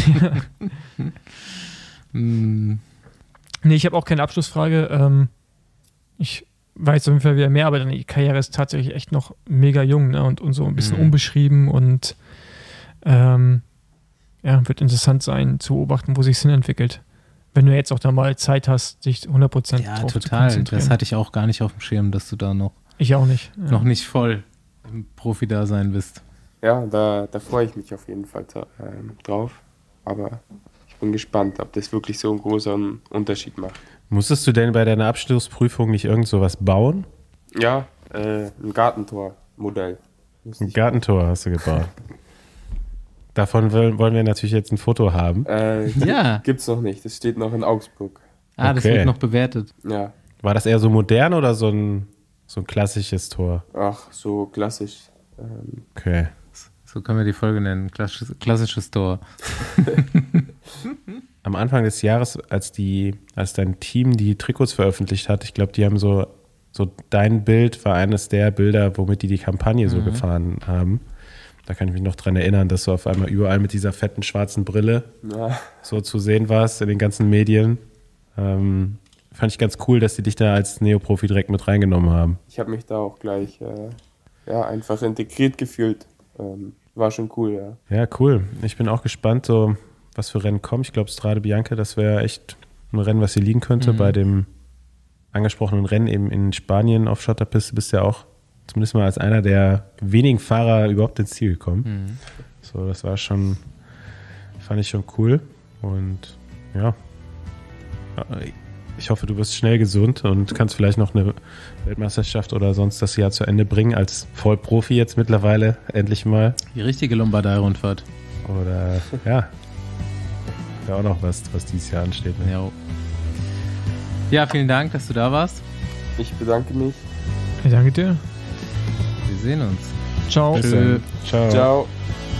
mm. Nee, ich habe auch keine Abschlussfrage. Ähm, ich weiß auf jeden Fall wieder mehr, aber deine Karriere ist tatsächlich echt noch mega jung, ne? und, und so ein bisschen mhm. unbeschrieben und ähm, ja, wird interessant sein zu beobachten, wo sich es hinentwickelt. Wenn du jetzt auch da mal Zeit hast, dich hundert Prozent ja, drauf total. zu konzentrieren. Das hatte ich auch gar nicht auf dem Schirm, dass du da noch ich auch nicht. Ja. noch nicht voll im Profi-Dasein bist. Ja, da, da freue ich mich auf jeden Fall äh, drauf. Aber ich bin gespannt, ob das wirklich so einen großen Unterschied macht. Musstest du denn bei deiner Abschlussprüfung nicht irgend sowas bauen? Ja, äh, ein Gartentor-Modell. Ein Gartentor hast du gebaut. Davon wollen wir natürlich jetzt ein Foto haben. Äh, ja. Gibt's noch nicht. Das steht noch in Augsburg. Ah, okay. Das wird noch bewertet. Ja. War das eher so modern oder so ein, so ein klassisches Tor? Ach, so klassisch. Ähm. Okay. So können wir die Folge nennen. Klassisches, klassisches Tor. Am Anfang des Jahres, als die, als dein Team die Trikots veröffentlicht hat, ich glaube, die haben so, so dein Bild war eines der Bilder, womit die die Kampagne so mhm. gefahren haben. Da kann ich mich noch dran erinnern, dass du auf einmal überall mit dieser fetten schwarzen Brille ja. so zu sehen warst in den ganzen Medien. Ähm, fand ich ganz cool, dass die dich da als Neoprofi direkt mit reingenommen haben. Ich habe mich da auch gleich äh, ja, einfach integriert gefühlt. Ähm, war schon cool, ja. Ja, cool. Ich bin auch gespannt, so was für Rennen kommen. Ich glaube, Strade Bianche, das wäre echt ein Rennen, was hier liegen könnte. Mhm. Bei dem angesprochenen Rennen eben in Spanien auf Schotterpiste bist du ja auch zumindest mal als einer der wenigen Fahrer überhaupt ins Ziel gekommen. Mhm. So, das war schon, fand ich schon cool. Und ja, ich hoffe, du wirst schnell gesund und kannst vielleicht noch eine Weltmeisterschaft oder sonst das Jahr zu Ende bringen, als Vollprofi jetzt mittlerweile, endlich mal. Die richtige Lombardei-Rundfahrt. Oder, ja, wäre auch noch was, was dieses Jahr ansteht. Ne? Ja. ja, vielen Dank, dass du da warst. Ich bedanke mich. Ich danke dir. Wir sehen uns. Ciao. Ciao. Ciao.